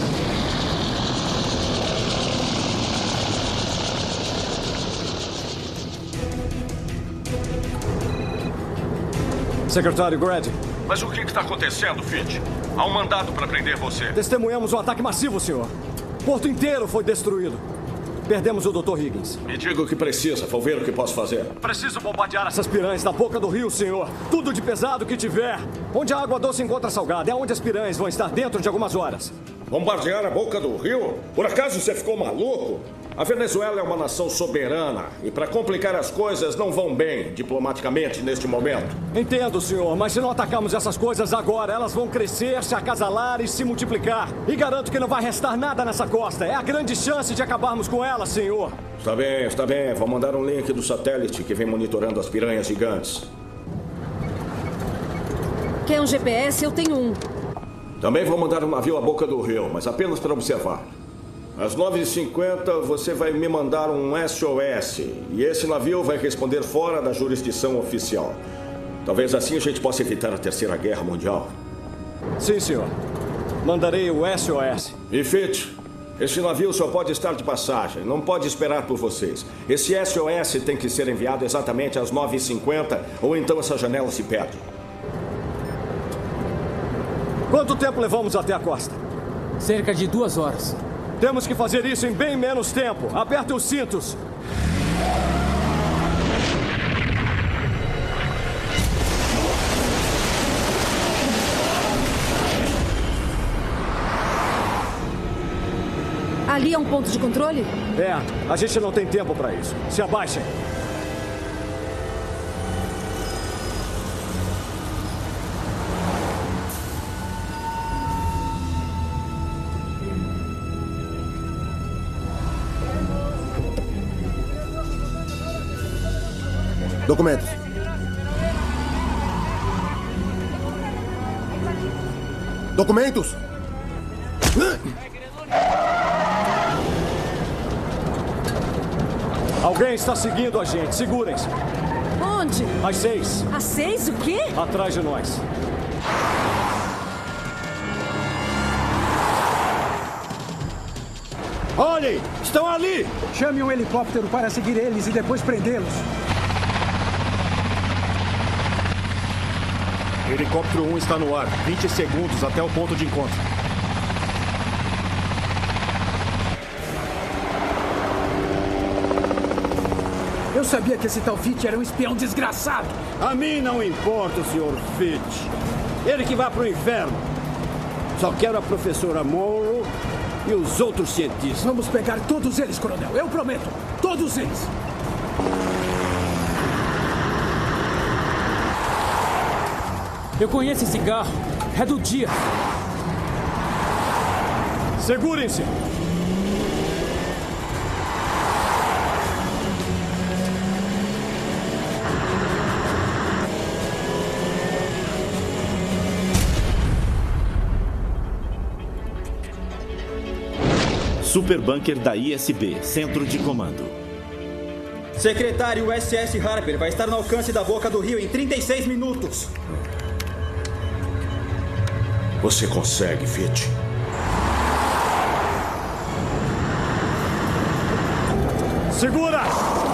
Secretário Grady. Mas o que está acontecendo, Fitch? Há um mandado para prender você. Testemunhamos um ataque massivo, senhor. O porto inteiro foi destruído. Perdemos o doutor Higgins. Me diga o que precisa, vou ver o que posso fazer. Preciso bombardear essas piranhas na boca do rio, senhor. Tudo de pesado que tiver. Onde a água doce encontra salgada, é onde as piranhas vão estar dentro de algumas horas. Bombardear a boca do rio? Por acaso você ficou maluco? A Venezuela é uma nação soberana e, para complicar as coisas, não vão bem diplomaticamente neste momento. Entendo, senhor, mas se não atacarmos essas coisas agora, elas vão crescer, se acasalar e se multiplicar. E garanto que não vai restar nada nessa costa. É a grande chance de acabarmos com elas, senhor. Está bem, está bem. Vou mandar um link do satélite que vem monitorando as piranhas gigantes. Quer um G P S? Eu tenho um. Também vou mandar um navio à boca do rio, mas apenas para observar. Às nove e cinquenta você vai me mandar um S O S e esse navio vai responder fora da jurisdição oficial. Talvez assim a gente possa evitar a Terceira Guerra Mundial. Sim, senhor. Mandarei o S O S. E Fitch, Este navio só pode estar de passagem, não pode esperar por vocês. Esse S O S tem que ser enviado exatamente às nove e cinquenta, ou então essa janela se perde. Quanto tempo levamos até a costa? Cerca de duas horas. Temos que fazer isso em bem menos tempo. Aperte os cintos. Ali é um ponto de controle? É, a gente não tem tempo para isso. Se abaixem. Documentos. Documentos! Alguém está seguindo a gente. Segurem-se. Onde? Às seis. Às seis? O quê? Atrás de nós. Olhem! Estão ali! Chame um helicóptero para seguir eles e depois prendê-los. Helicóptero um está no ar. vinte segundos até o ponto de encontro. Eu sabia que esse tal Fitch era um espião desgraçado. A mim não importa o senhor Fitch. Ele que vá para o inferno. Só quero a professora Monroe e os outros cientistas. Vamos pegar todos eles, coronel. Eu prometo. Todos eles. Eu conheço esse carro. É do dia. Segurem-se. Super Bunker da I S B, Centro de Comando. Secretário, o S S Harper vai estar no alcance da boca do rio em trinta e seis minutos. Você consegue, Fitch. Segura!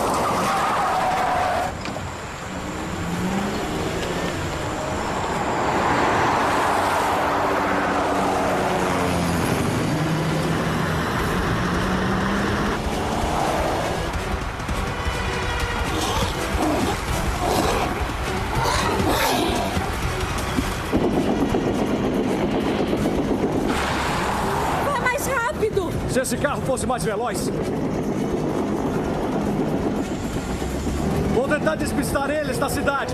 Se esse carro fosse mais veloz. Vou tentar despistar eles da cidade.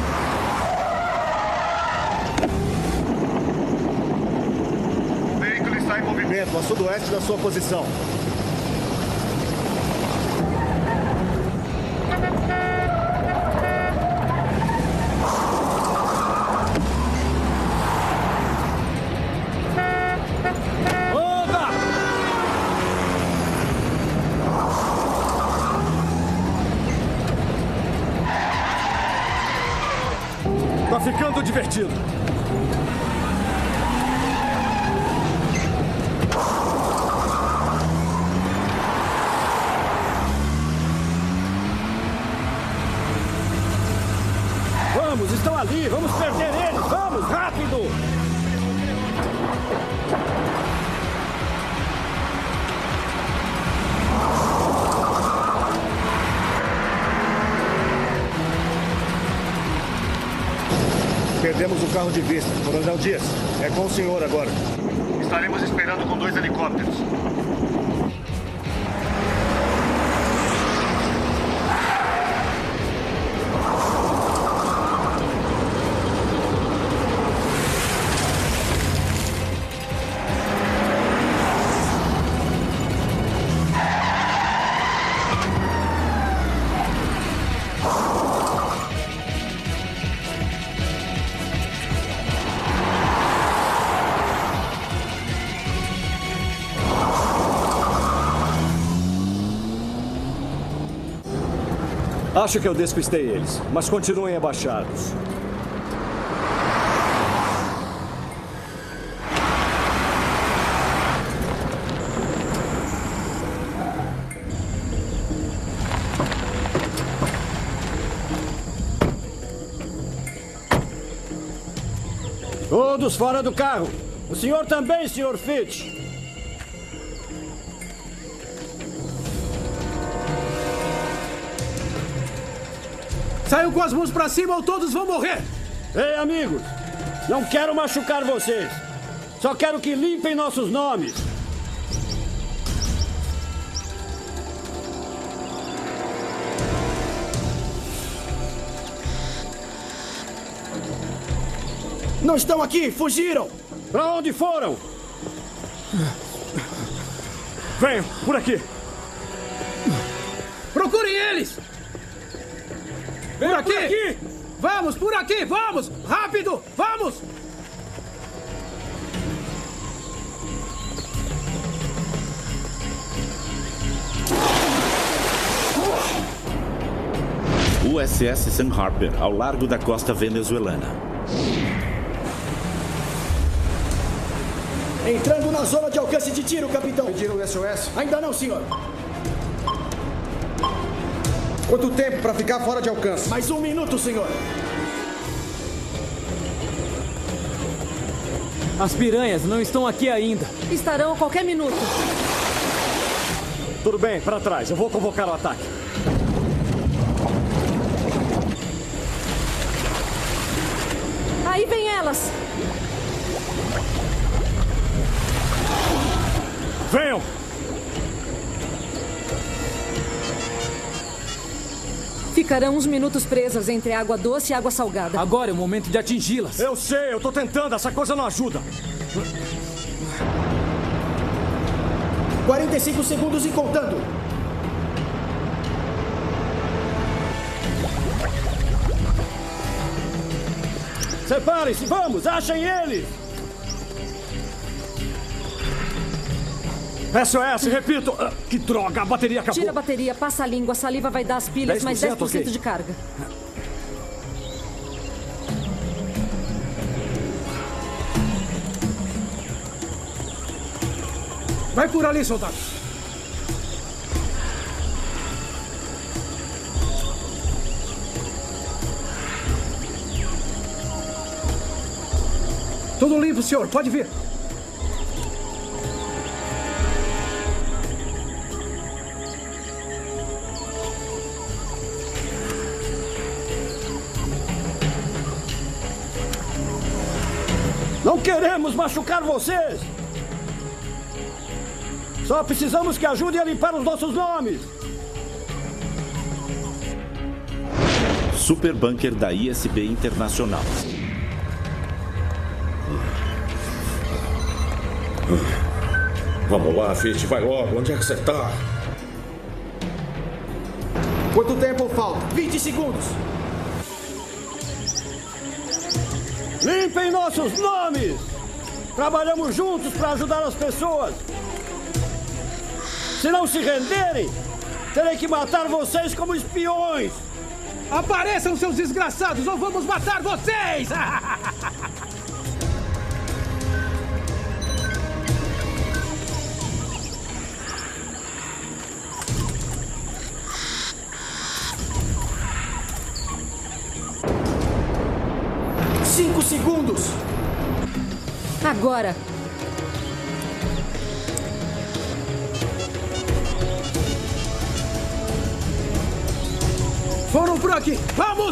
O veículo está em movimento, a sudoeste da sua posição. Tá ficando divertido. Vamos, estão ali. Vamos perder eles. Vamos, rápido. Perdemos o carro de vista. Coronel Dias, é com o senhor agora. Estaremos esperando com dois helicópteros. Acho que eu despistei eles, mas continuem abaixados. Todos fora do carro. O senhor também, senhor Fitch. Saiam com as mãos pra cima ou todos vão morrer! Ei, amigos! Não quero machucar vocês. Só quero que limpem nossos nomes. Não estão aqui! Fugiram! Pra onde foram? Venham, por aqui! Procurem eles! Por aqui! por aqui! Vamos, por aqui! Vamos! Rápido! Vamos! U S S Sam Harper, ao largo da costa venezuelana. Entrando na zona de alcance de tiro, capitão. Pediram o S O S? Ainda não, senhor. Quanto tempo para ficar fora de alcance? Mais um minuto, senhor. As piranhas não estão aqui ainda. Estarão a qualquer minuto. Tudo bem, para trás. Eu vou convocar o ataque. Aí vem elas. Venham! Ficarão uns minutos presas entre água doce e água salgada. Agora é o momento de atingi-las. Eu sei, eu tô tentando. Essa coisa não ajuda. quarenta e cinco segundos e contando. Separem-se, vamos, achem ele! S O S, repito. Uh, que droga, a bateria acabou. Tira a bateria, passa a língua, a saliva vai dar as pilhas, mais dez por cento okay. de carga. Vai por ali, soldado. Tudo limpo, senhor. Pode vir. Não queremos machucar vocês! Só precisamos que ajudem a limpar os nossos nomes! Super Bunker da I S B Internacional. Vamos lá, Fitch, vai logo. Onde é que você tá? Quanto tempo falta? vinte segundos. Limpem nossos nomes! Trabalhamos juntos para ajudar as pessoas. Se não se renderem, terei que matar vocês como espiões. Apareçam, seus desgraçados, ou vamos matar vocês! Cinco segundos. Agora. Foram por aqui. Vamos!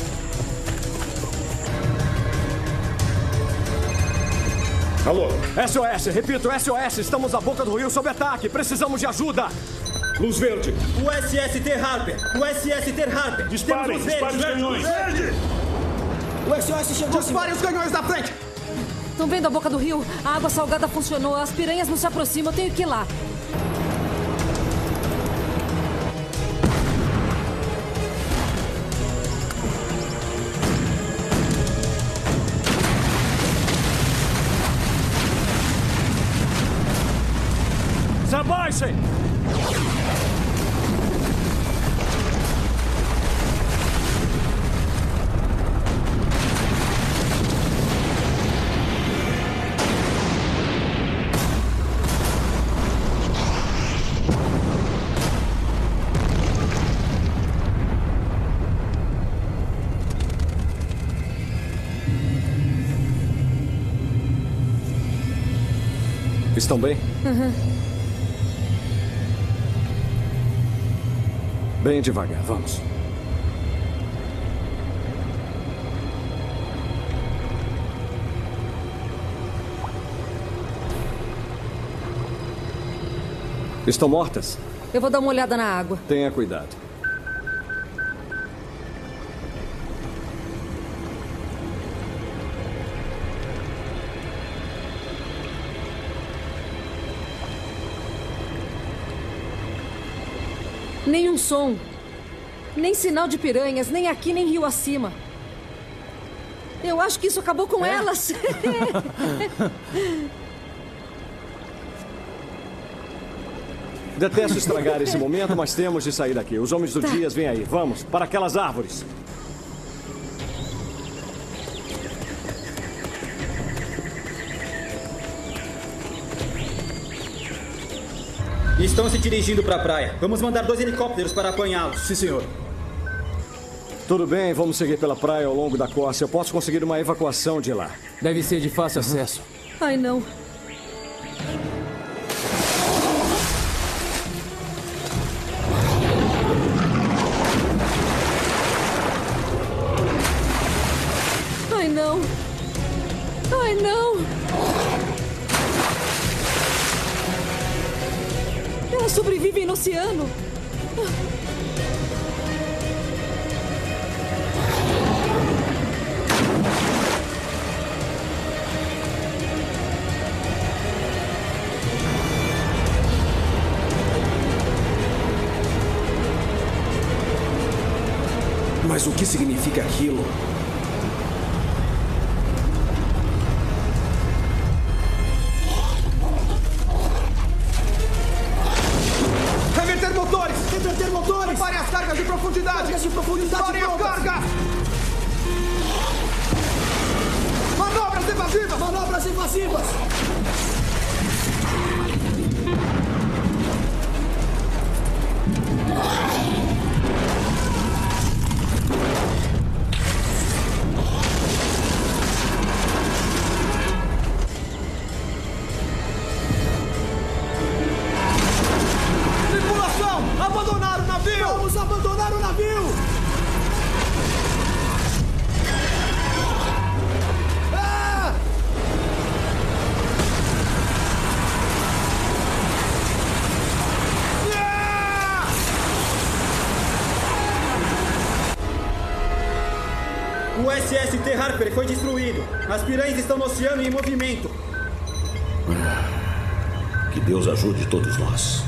Alô? S O S, repito, S O S. Estamos na boca do rio sob ataque. Precisamos de ajuda. Luz verde. O S S T Harper. O S S T Harper. Disparem, disparem os canhões. Verde! O S O S chegou. Disparem os canhões da frente. Estão vendo a boca do rio? A água salgada funcionou. As piranhas não se aproximam. Eu tenho que ir lá. Se abaixem! Estão bem? Uhum. Bem devagar, vamos. Estão mortas? Eu vou dar uma olhada na água. Tenha cuidado. Nenhum som. Nem sinal de piranhas, nem aqui, nem rio acima. Eu acho que isso acabou com É? elas. Detesto estragar esse momento, mas temos de sair daqui. Os homens do Tá. Dias vêm aí. Vamos, para aquelas árvores. Estão se dirigindo para a praia. Vamos mandar dois helicópteros para apanhá-los. Sim, senhor. Tudo bem, vamos seguir pela praia ao longo da costa. Eu posso conseguir uma evacuação de lá. Deve ser de fácil acesso. Ai, não. Ai, não. Ai, não. Elas sobrevivem no oceano. Mas o que significa aquilo? Reverter motores! Reverter motores! Prepare as cargas de profundidade! Cargas de profundidade! Parem as cargas! Manobras evasivas! Manobras evasivas! Tripulação! Abandonar o navio! Vamos abandonar o navio! Ah! O U S S T Harper foi destruído. As piranhas estão no oceano e em movimento. Que Deus ajude todos nós.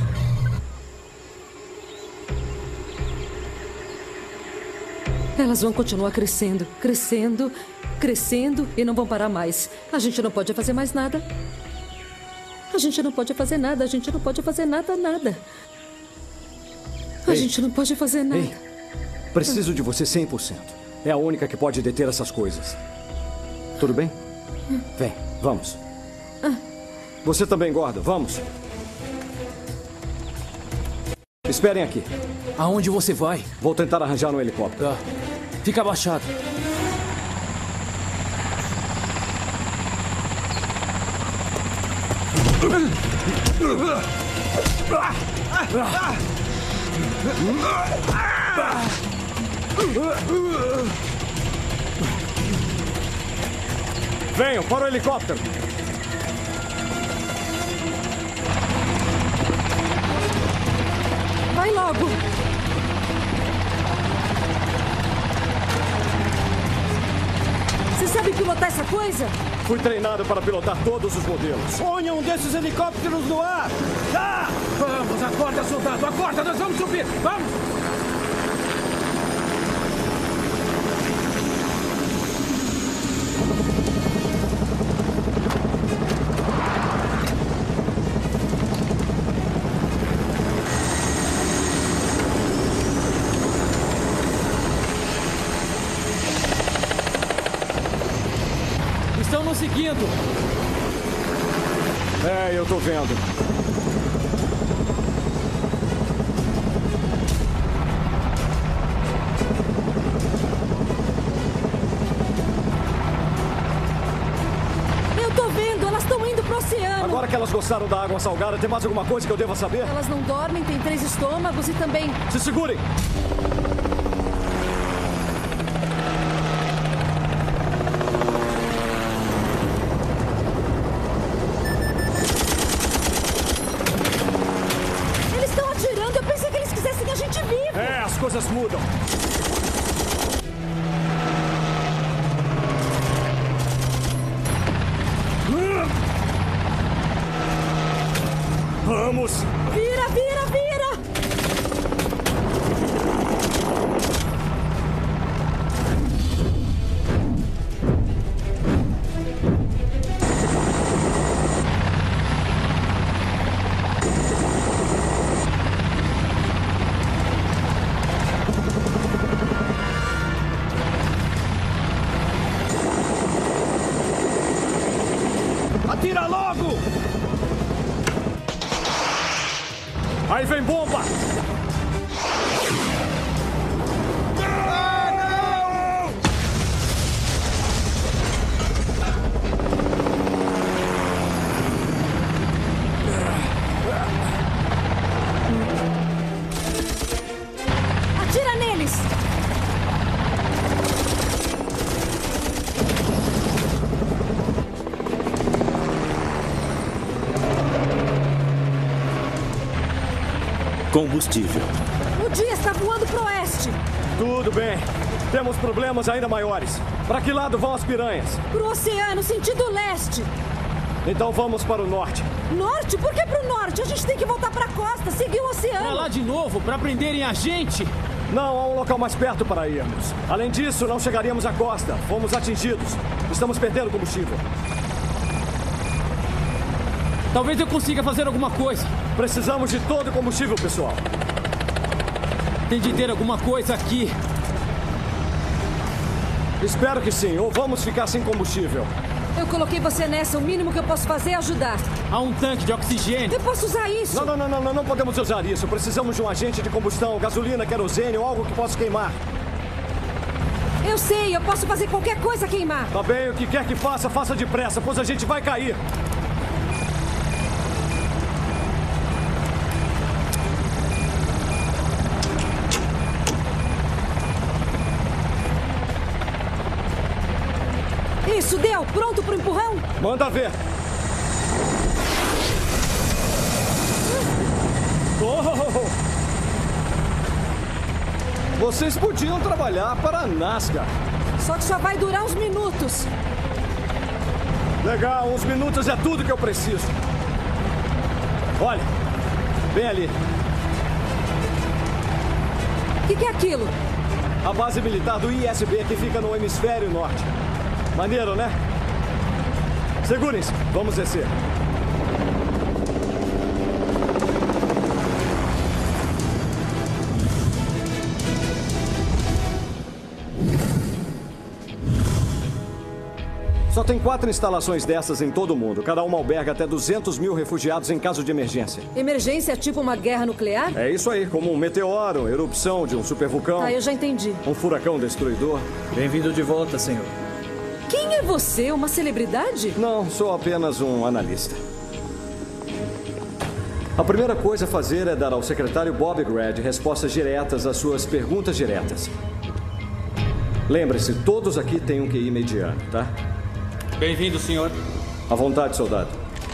Elas vão continuar crescendo, crescendo, crescendo e não vão parar mais. A gente não pode fazer mais nada. A gente não pode fazer nada, a gente não pode fazer nada, nada. A Ei. gente não pode fazer nada. Ei, preciso de você cem por cento. É a única que pode deter essas coisas. Tudo bem? Vem, vamos. Você também, Gordon, vamos. Esperem aqui. Aonde você vai? Vou tentar arranjar um helicóptero. Tá. Fica abaixado. Venham para o helicóptero. Vai logo! Você sabe pilotar essa coisa? Fui treinado para pilotar todos os modelos. Ponha um desses helicópteros no ar! Tá! Vamos, acorda, soldado, acorda, nós vamos subir! Vamos! Estão nos seguindo. É, eu tô vendo. Eu tô vendo, elas estão indo pro oceano. Agora que elas gostaram da água salgada, tem mais alguma coisa que eu deva saber? Elas não dormem, têm três estômagos e também... Se segurem! Eles estão atirando, eu pensei que eles quisessem a gente vivo! É, as coisas mudam. Vamos! Vira, vira, vira! Atira logo! Aí vem bomba! Atira neles! Combustível. O dia está voando pro oeste. Tudo bem. Temos problemas ainda maiores. Para que lado vão as piranhas? Pro oceano, sentido leste. Então vamos para o norte. Norte? Por que pro norte? A gente tem que voltar pra costa, seguir o oceano. Pra lá de novo, pra prenderem a gente? Não, há um local mais perto para irmos. Além disso, não chegaríamos à costa. Fomos atingidos. Estamos perdendo combustível. Talvez eu consiga fazer alguma coisa. Precisamos de todo o combustível, pessoal. Tem de ter alguma coisa aqui. Espero que sim, ou vamos ficar sem combustível. Eu coloquei você nessa, o mínimo que eu posso fazer é ajudar. Há um tanque de oxigênio. Eu posso usar isso. Não, não, não, não, não, não podemos usar isso. Precisamos de um agente de combustão, gasolina, querosene ou algo que possa queimar. Eu sei, eu posso fazer qualquer coisa queimar. Tá bem, o que quer que faça, faça depressa, pois a gente vai cair. Isso, deu! Pronto pro empurrão? Manda ver! Oh! Vocês podiam trabalhar para a NASCAR. Só que só vai durar uns minutos. Legal, uns minutos é tudo que eu preciso. Olha, bem ali. O que, que é aquilo? A base militar do I S B que fica no hemisfério norte. Maneiro, né? Segurem-se, vamos descer. Só tem quatro instalações dessas em todo o mundo. Cada uma alberga até duzentos mil refugiados em caso de emergência. Emergência é tipo uma guerra nuclear? É isso aí, como um meteoro, erupção de um supervulcão. Ah, eu já entendi. Um furacão destruidor. Bem-vindo de volta, senhor. Quem é você? Uma celebridade? Não, sou apenas um analista. A primeira coisa a fazer é dar ao secretário Bob Grad respostas diretas às suas perguntas diretas. Lembre-se, todos aqui têm um Q I mediano, tá? Bem-vindo, senhor. À vontade, soldado.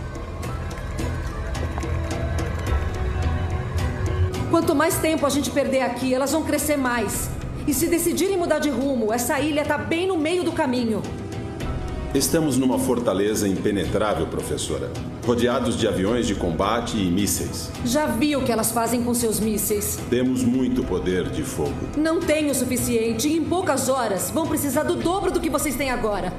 Quanto mais tempo a gente perder aqui, elas vão crescer mais. E se decidirem mudar de rumo, essa ilha tá bem no meio do caminho. Estamos numa fortaleza impenetrável, professora. Rodeados de aviões de combate e mísseis. Já vi o que elas fazem com seus mísseis. Temos muito poder de fogo. Não tem o suficiente e em poucas horas vão precisar do dobro do que vocês têm agora.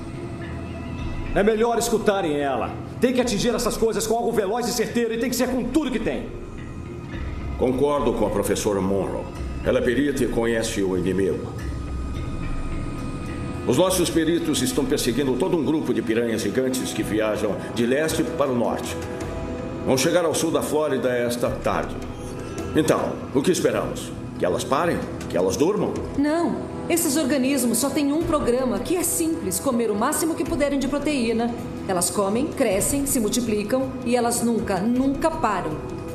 É melhor escutarem ela. Tem que atingir essas coisas com algo veloz e certeiro e tem que ser com tudo que tem. Concordo com a professora Monroe. Ela é perita e conhece o inimigo. Os nossos peritos estão perseguindo todo um grupo de piranhas gigantes que viajam de leste para o norte. Vão chegar ao sul da Flórida esta tarde. Então, o que esperamos? Que elas parem? Que elas durmam? Não. Esses organismos só têm um programa, que é simples: comer o máximo que puderem de proteína Elas comem, crescem, se multiplicam e elas nunca, nunca param.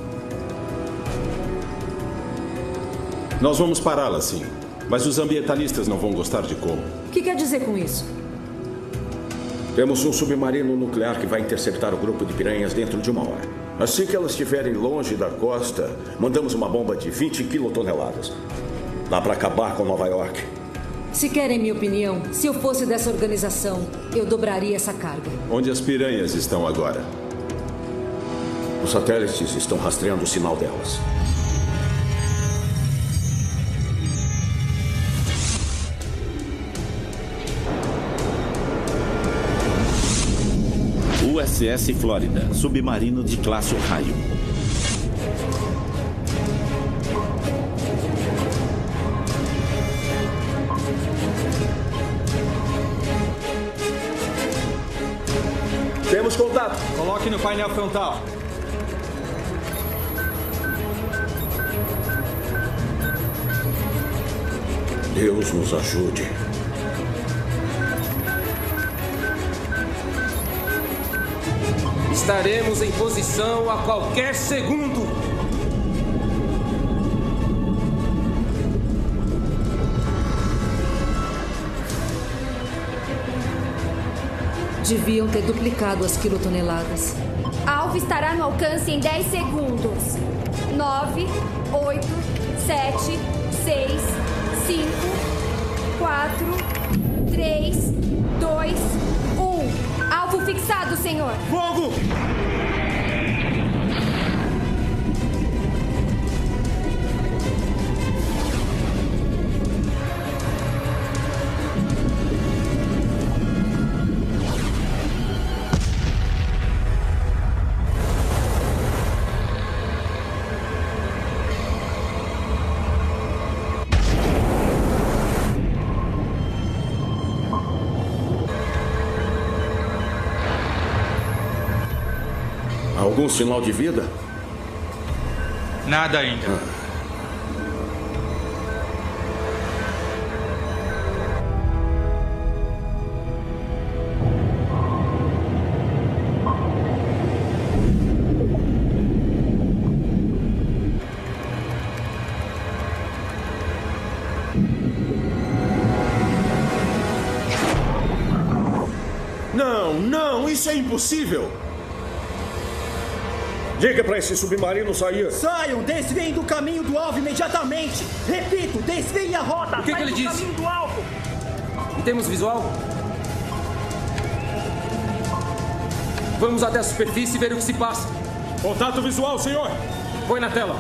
Nós vamos pará-las, sim. Mas os ambientalistas não vão gostar de como. O que quer dizer com isso? Temos um submarino nuclear que vai interceptar o grupo de piranhas dentro de uma hora. Assim que elas estiverem longe da costa, mandamos uma bomba de vinte quilotoneladas. Dá para acabar com Nova York. Se querem minha opinião, se eu fosse dessa organização, eu dobraria essa carga. Onde as piranhas estão agora? Os satélites estão rastreando o sinal delas. U S S Flórida, submarino de classe Ohio. Temos contato. Coloque no painel frontal. Deus nos ajude. Estaremos em posição a qualquer segundo. Deviam ter duplicado as quilotoneladas. Alvo estará no alcance em dez segundos. nove, oito, sete, seis, cinco, quatro, três, dois, um. Alvo fixado, senhor. Fogo! Algum sinal de vida? Nada ainda. Ah. Não, não, isso é impossível! Diga para esse submarino sair. Saiam, desviem do caminho do alvo imediatamente. Repito, desviem a rota. O que, que ele disse? Caminho do alvo. E temos visual? Vamos até a superfície e ver o que se passa. Contato visual, senhor. Põe na tela.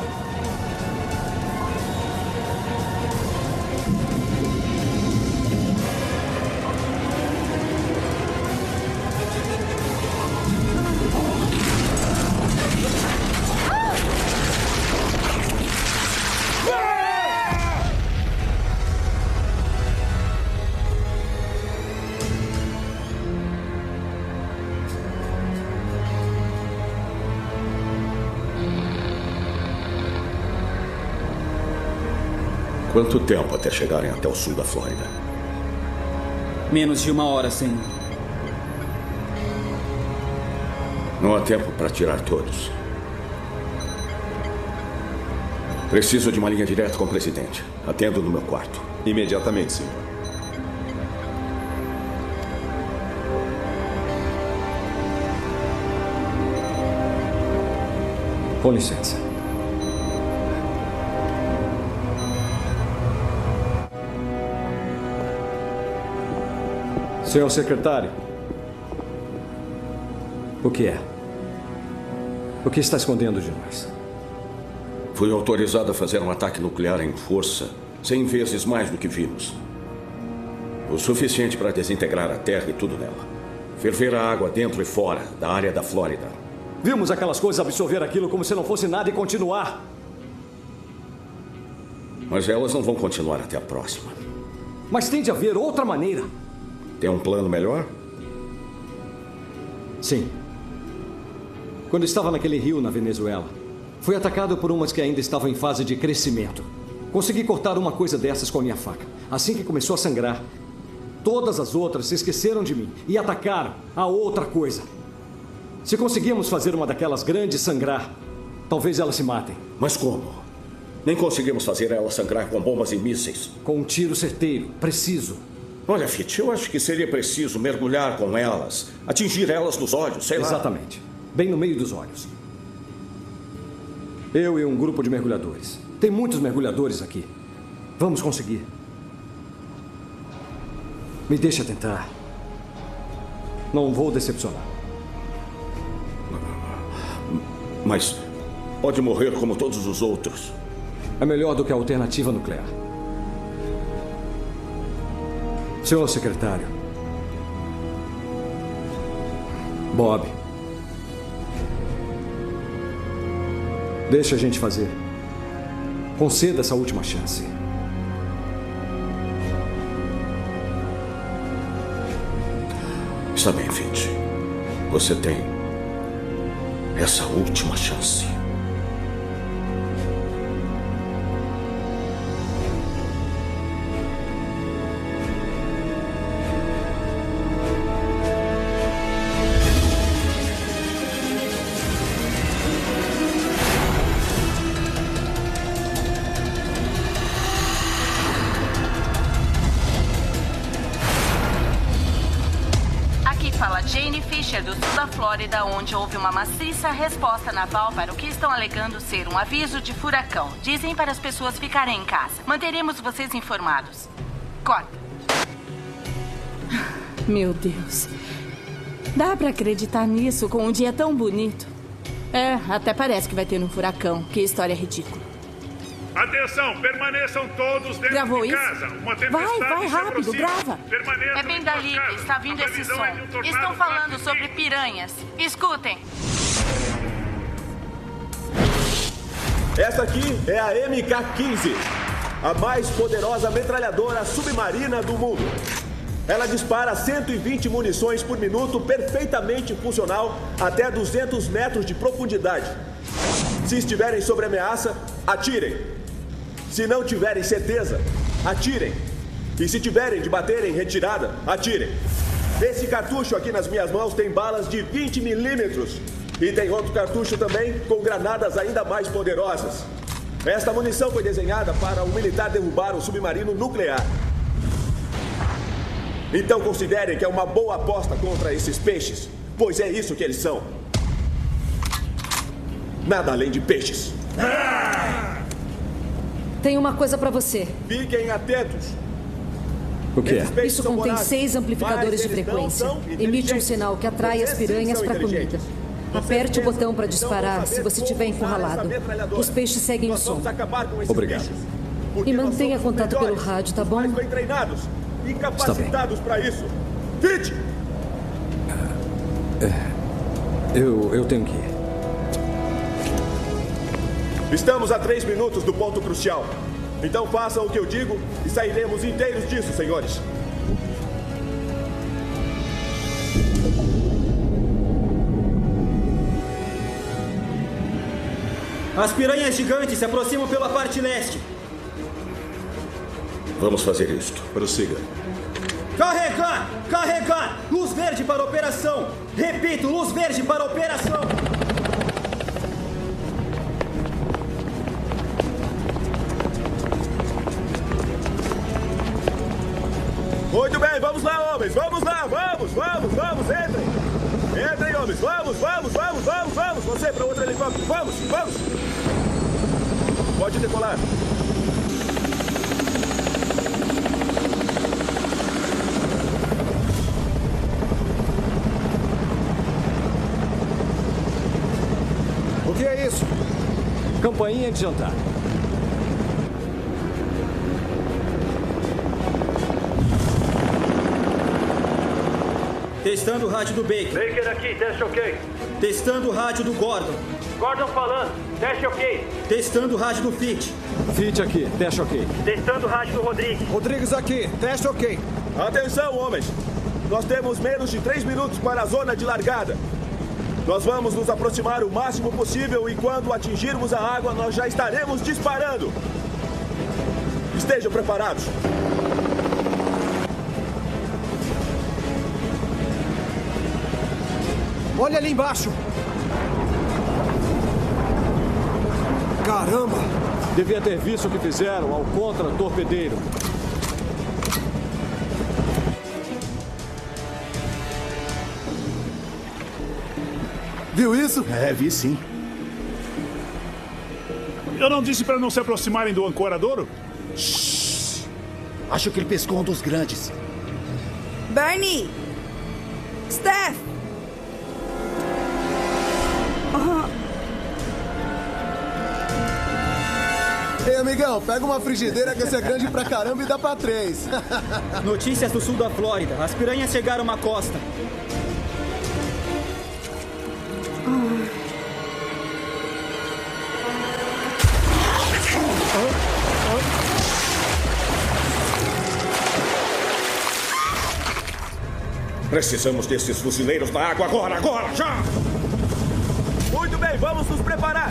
Quanto tempo até chegarem até o sul da Flórida? Menos de uma hora, senhor. Não há tempo para tirar todos. Preciso de uma linha direta com o presidente. Atendo no meu quarto. Imediatamente, senhor. Com licença. Senhor secretário. O que é? O que está escondendo de nós? Fui autorizado a fazer um ataque nuclear em força, cem vezes mais do que vimos. O suficiente para desintegrar a Terra e tudo nela. Ferver a água dentro e fora da área da Flórida. Vimos aquelas coisas absorver aquilo como se não fosse nada e continuar. Mas elas não vão continuar até a próxima. Mas tem de haver outra maneira. Tem um plano melhor? Sim. Quando estava naquele rio na Venezuela, fui atacado por umas que ainda estavam em fase de crescimento. Consegui cortar uma coisa dessas com a minha faca. Assim que começou a sangrar, Todas as outras se esqueceram de mim e atacaram a outra coisa. Se conseguirmos fazer uma daquelas grandes sangrar, talvez elas se matem. Mas como? Nem conseguimos fazer elas sangrar com bombas e mísseis. Com um tiro certeiro, preciso. Olha, Fitch, eu acho que seria preciso mergulhar com elas, atingir elas nos olhos, sei lá. Exatamente. Bem no meio dos olhos. Eu e um grupo de mergulhadores. Tem muitos mergulhadores aqui. Vamos conseguir. Me deixa tentar. Não vou decepcionar. Mas pode morrer como todos os outros. É melhor do que a alternativa nuclear. Senhor secretário. Bob. Deixa a gente fazer. Conceda essa última chance. Está bem, Fitch. Você tem essa última chance. Do sul da Flórida, onde houve uma maciça resposta naval para o que estão alegando ser um aviso de furacão. Dizem para as pessoas ficarem em casa. Manteremos vocês informados. Corta. Meu Deus. Dá pra acreditar nisso com um dia tão bonito? É, até parece que vai ter um furacão. Que história ridícula. Atenção, permaneçam todos dentro Gravou de isso? casa. Uma tempestade Vai, vai, se rápido, aproxima. grava. Permaneçam É bem em da suas Liga, casas. está vindo A esse previsão som. é de um tornado Estão falando Pacific. sobre piranhas. Escutem. Essa aqui é a M K quinze, a mais poderosa metralhadora submarina do mundo. Ela dispara cento e vinte munições por minuto, perfeitamente funcional, até duzentos metros de profundidade. Se estiverem sob ameaça, atirem. Se não tiverem certeza, atirem. E se tiverem de bater em retirada, atirem. Esse cartucho aqui nas minhas mãos tem balas de vinte milímetros. E tem outro cartucho também com granadas ainda mais poderosas. Esta munição foi desenhada para o militar derrubar um submarino nuclear. Então considerem que é uma boa aposta contra esses peixes, pois é isso que eles são. Nada além de peixes. Tem uma coisa pra você. Fiquem atentos. O que é? Isso contém seis amplificadores de frequência. Emite um sinal que atrai as piranhas para a comida. Aperte o botão para disparar se você estiver encurralado. Os peixes seguem o som. Obrigado. E mantenha contato pelo rádio, tá bom? Mas bem treinados e capacitados para isso. Fitch! Eu, eu tenho que ir. Estamos a três minutos do ponto crucial. Então façam o que eu digo e sairemos inteiros disso, senhores. As piranhas gigantes se aproximam pela parte leste. Vamos fazer isto. Prossiga. Carregar! Carregar! Luz verde para operação! Repito, luz verde para operação! Muito bem, vamos lá, homens! Vamos lá, vamos, vamos, vamos, entrem! Entrem, homens! Vamos, vamos, vamos, vamos, vamos! Você para outro helicóptero! Vamos, vamos! Pode decolar! O que é isso? Campainha de jantar. Testando o rádio do Baker. Baker aqui, teste ok. Testando o rádio do Gordon. Gordon falando, teste ok. Testando o rádio do Fitch. Fitch aqui, teste ok. Testando o rádio do Rodrigues. Rodrigues aqui, teste ok. Atenção, homens! Nós temos menos de três minutos para a zona de largada. Nós vamos nos aproximar o máximo possível e quando atingirmos a água, nós já estaremos disparando. Estejam preparados. Olha ali embaixo! Caramba! Devia ter visto o que fizeram ao contra-torpedeiro. Viu isso? É, vi sim. Eu não disse para não se aproximarem do ancoradouro? Shhh. Acho que ele pescou um dos grandes. Bernie! Steph! Uhum. Ei, amigão, pega uma frigideira que essa é grande pra caramba e dá pra três. Notícias do sul da Flórida. As piranhas chegaram a uma costa. Precisamos desses fuzileiros na água agora, agora, já! Muito bem, vamos nos preparar!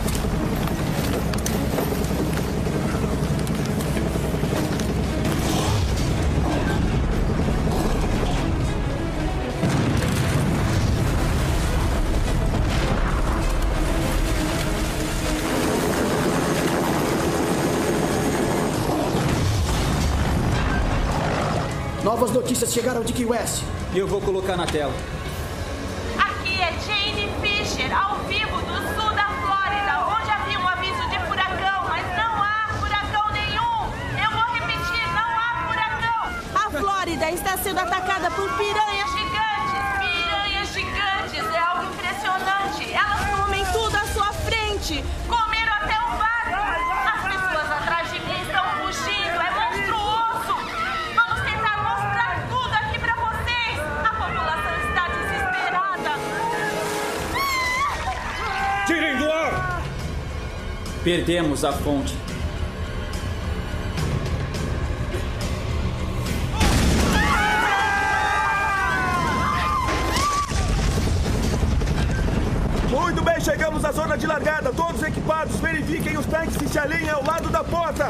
Novas notícias chegaram de Key West. Eu vou colocar na tela. Aqui é Jane Fisher, ao vivo do sul da Flórida, onde havia um aviso de furacão, mas não há furacão nenhum. Eu vou repetir, não há furacão. A Flórida está sendo atacada por piranhas gigantes. Piranhas gigantes, é algo impressionante. Elas comem tudo à sua frente. Comeram até o vaso. As pessoas atrás de mim estão fugindo, é monstruoso. Vamos tentar mostrar tudo aqui pra vocês. A população está desesperada. Tirem do ar! Perdemos a fonte. Muito bem, chegamos à zona de largada. Todos equipados, verifiquem os tanques e se alinhem ao lado da porta.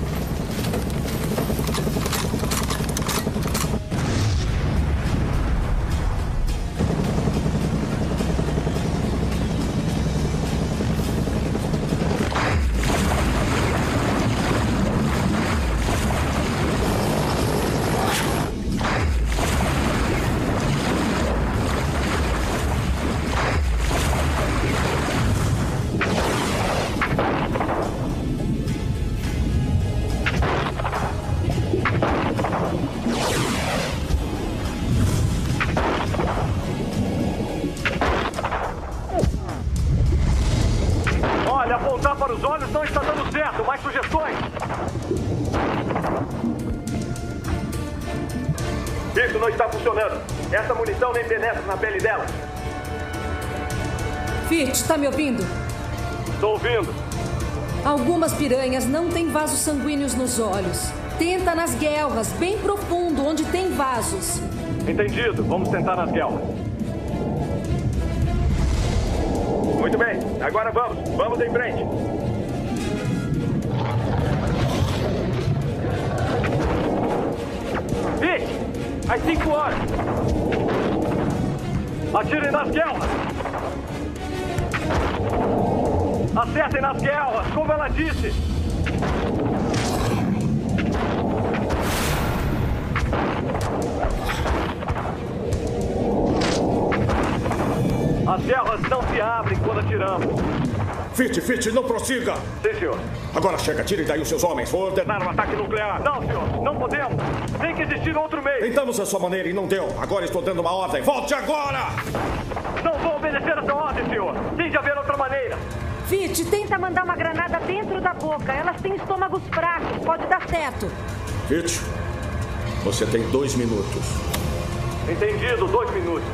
Olha, apontar para os olhos não está dando certo. Mais sugestões? Isso não está funcionando. Essa munição nem penetra na pele dela. Fitch, tá me ouvindo? Estou ouvindo. Algumas piranhas não têm vasos sanguíneos nos olhos. Tenta nas guelras, bem profundo, onde tem vasos. Entendido. Vamos tentar nas guelras. Muito bem. Agora vamos. Vamos em frente. Vic! Às cinco horas. Atirem nas guelras. Acertem nas guelras, como ela disse. As guerras não se abrem quando atiramos. Fitch, Fitch, não prossiga! Sim, senhor. Agora chega, tirem daí os seus homens. Vou ordenar um ataque nuclear. Não, senhor, não podemos. Tem que existir outro meio. Tentamos a sua maneira e não deu. Agora estou dando uma ordem. Volte agora! Não vou obedecer essa ordem, senhor. Tem de haver outra maneira. Fitch, tenta mandar uma granada dentro da boca. Elas têm estômagos fracos. Pode dar certo. Fitch, você tem dois minutos. Entendido, dois minutos.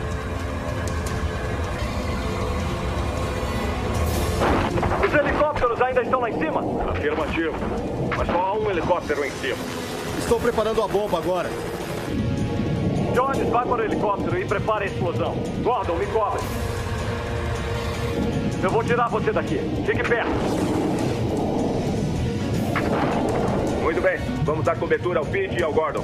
Os helicópteros ainda estão lá em cima? Afirmativo. Mas só há um helicóptero em cima. Estou preparando a bomba agora. Jones, vai para o helicóptero e prepare a explosão. Gordon, me cobre. Eu vou tirar você daqui. Fique perto. Muito bem. Vamos dar cobertura ao Pete e ao Gordon.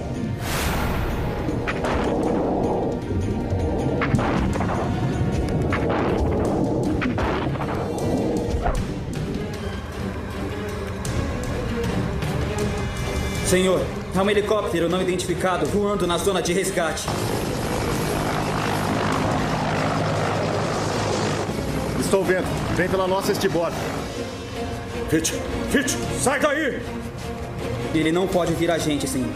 Senhor, há um helicóptero não identificado voando na zona de resgate. Estou vendo. Vem pela nossa estriborda. Fitch, Fitch, sai daí! Ele não pode vir a gente, senhor.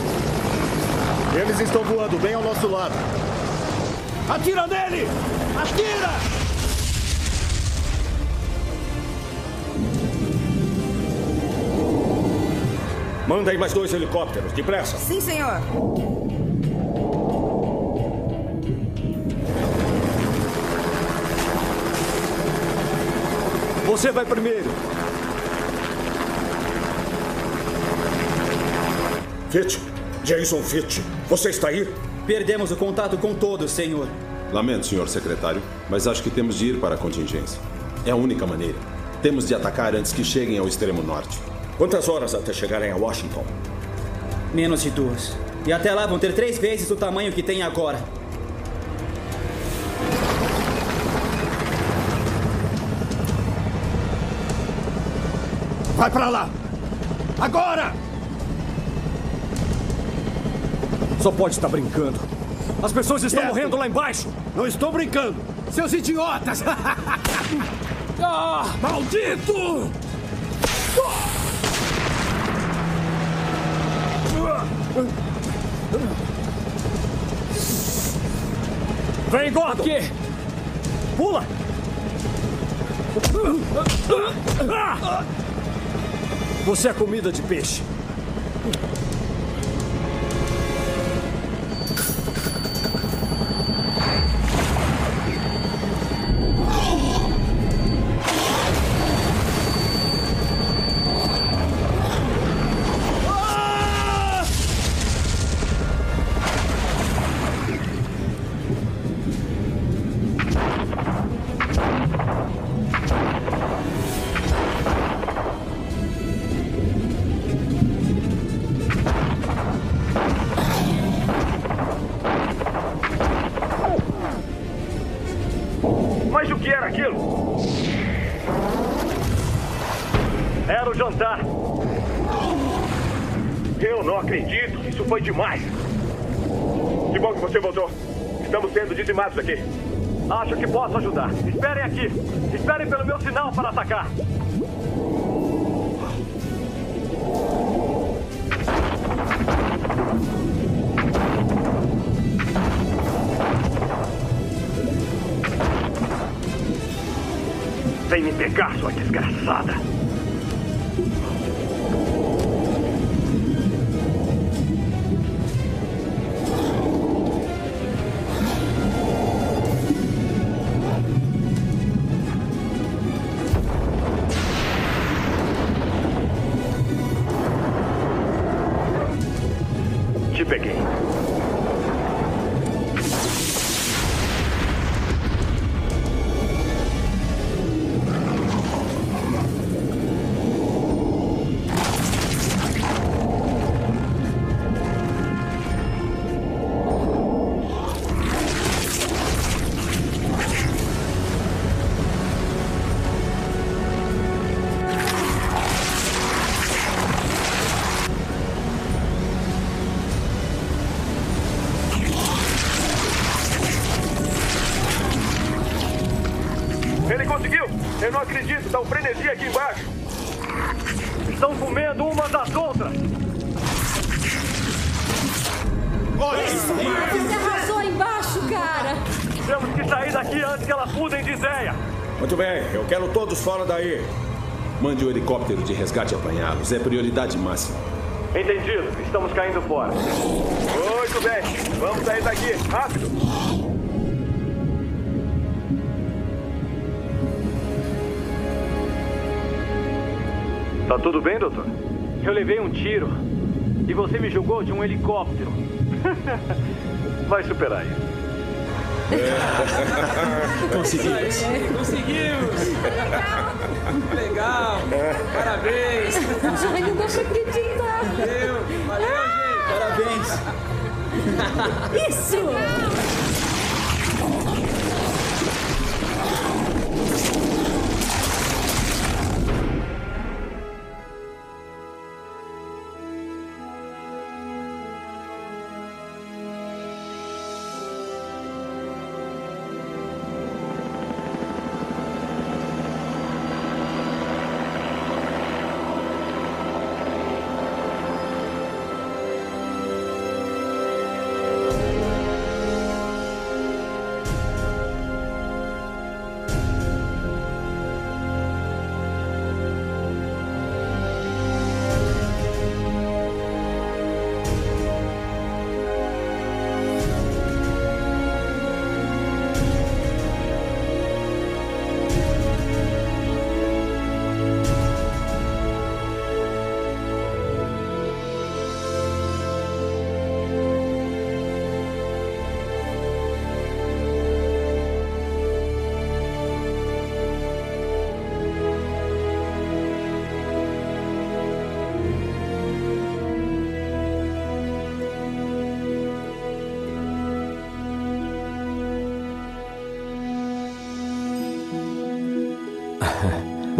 Eles estão voando bem ao nosso lado. Atira nele! Atira! Manda aí mais dois helicópteros, depressa. Sim, senhor. Você vai primeiro. Fitch, Jason Fitch, você está aí? Perdemos o contato com todos, senhor. Lamento, senhor secretário, mas acho que temos de ir para a contingência. É a única maneira. Temos de atacar antes que cheguem ao extremo norte. Quantas horas até chegarem a Washington? Menos de duas. E até lá vão ter três vezes o tamanho que tem agora. Vai pra lá! Agora! Só pode estar brincando. As pessoas estão Quieto. morrendo lá embaixo. Não estou brincando! Seus idiotas! Ah, maldito! Vem, Gordon! Aqui! Pula! Você é comida de peixe. Mas o que era aquilo? Era o jantar. Eu não acredito. Isso foi demais. Que bom que você voltou. Estamos sendo dizimados aqui. Acho que posso ajudar. Esperem aqui. Esperem pelo meu sinal para atacar. Vem me pegar, sua desgraçada. Te peguei. Ele conseguiu! Eu não acredito, tá um frenesi aqui embaixo. Estão comendo umas das outras. Olha isso! Você arrasou embaixo, cara! Temos que sair daqui antes que elas mudem de ideia. Muito bem, eu quero todos fora daí. Mande o helicóptero de resgate apanhá-los. É prioridade máxima. Entendido. Estamos caindo fora. Muito bem. Vamos sair daqui. Rápido. Tá tudo bem, doutor? Eu levei um tiro. E você me jogou de um helicóptero. Vai superar isso. Conseguimos. Conseguimos. Legal. Parabéns. Ai, não dá pra acreditar. Valeu. Valeu, gente. Parabéns. Isso.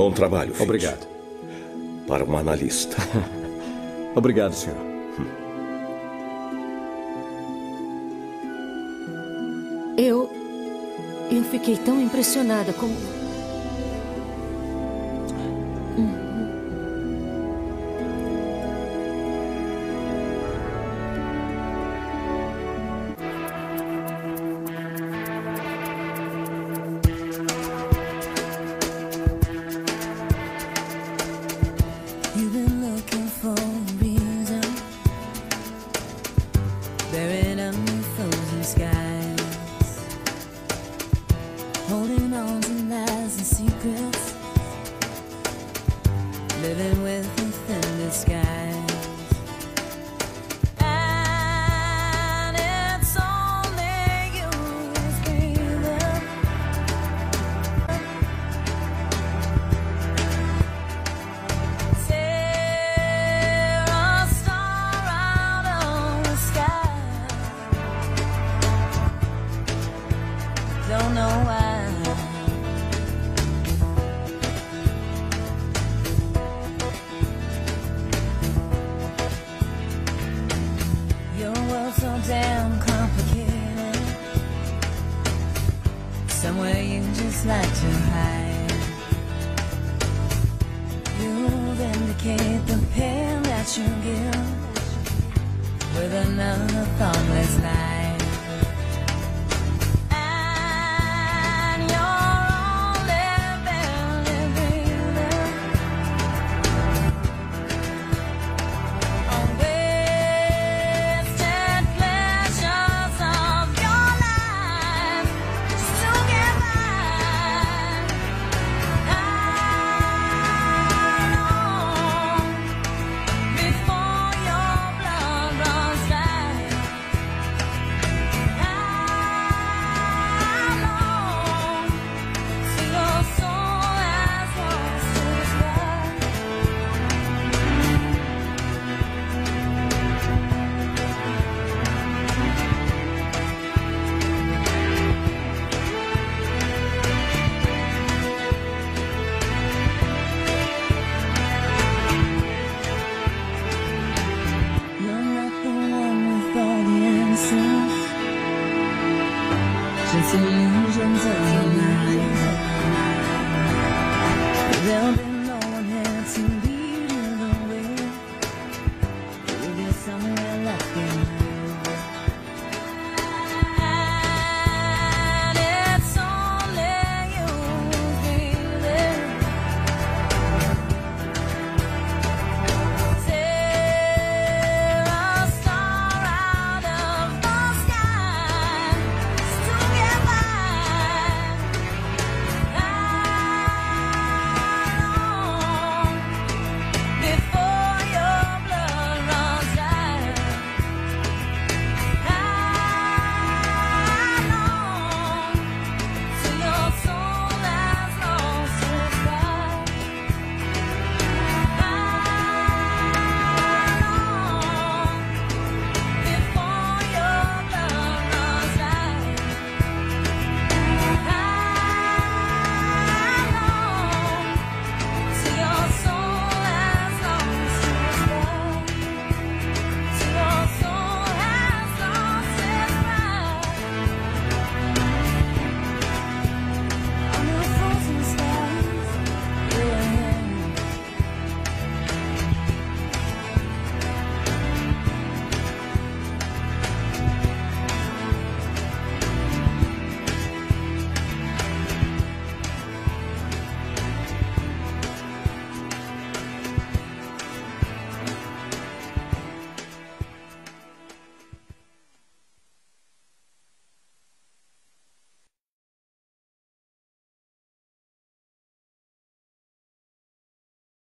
Bom trabalho, Finch. Obrigado. Para um analista. Obrigado, senhor. Eu... Eu fiquei tão impressionada como... like to hide. You've indicated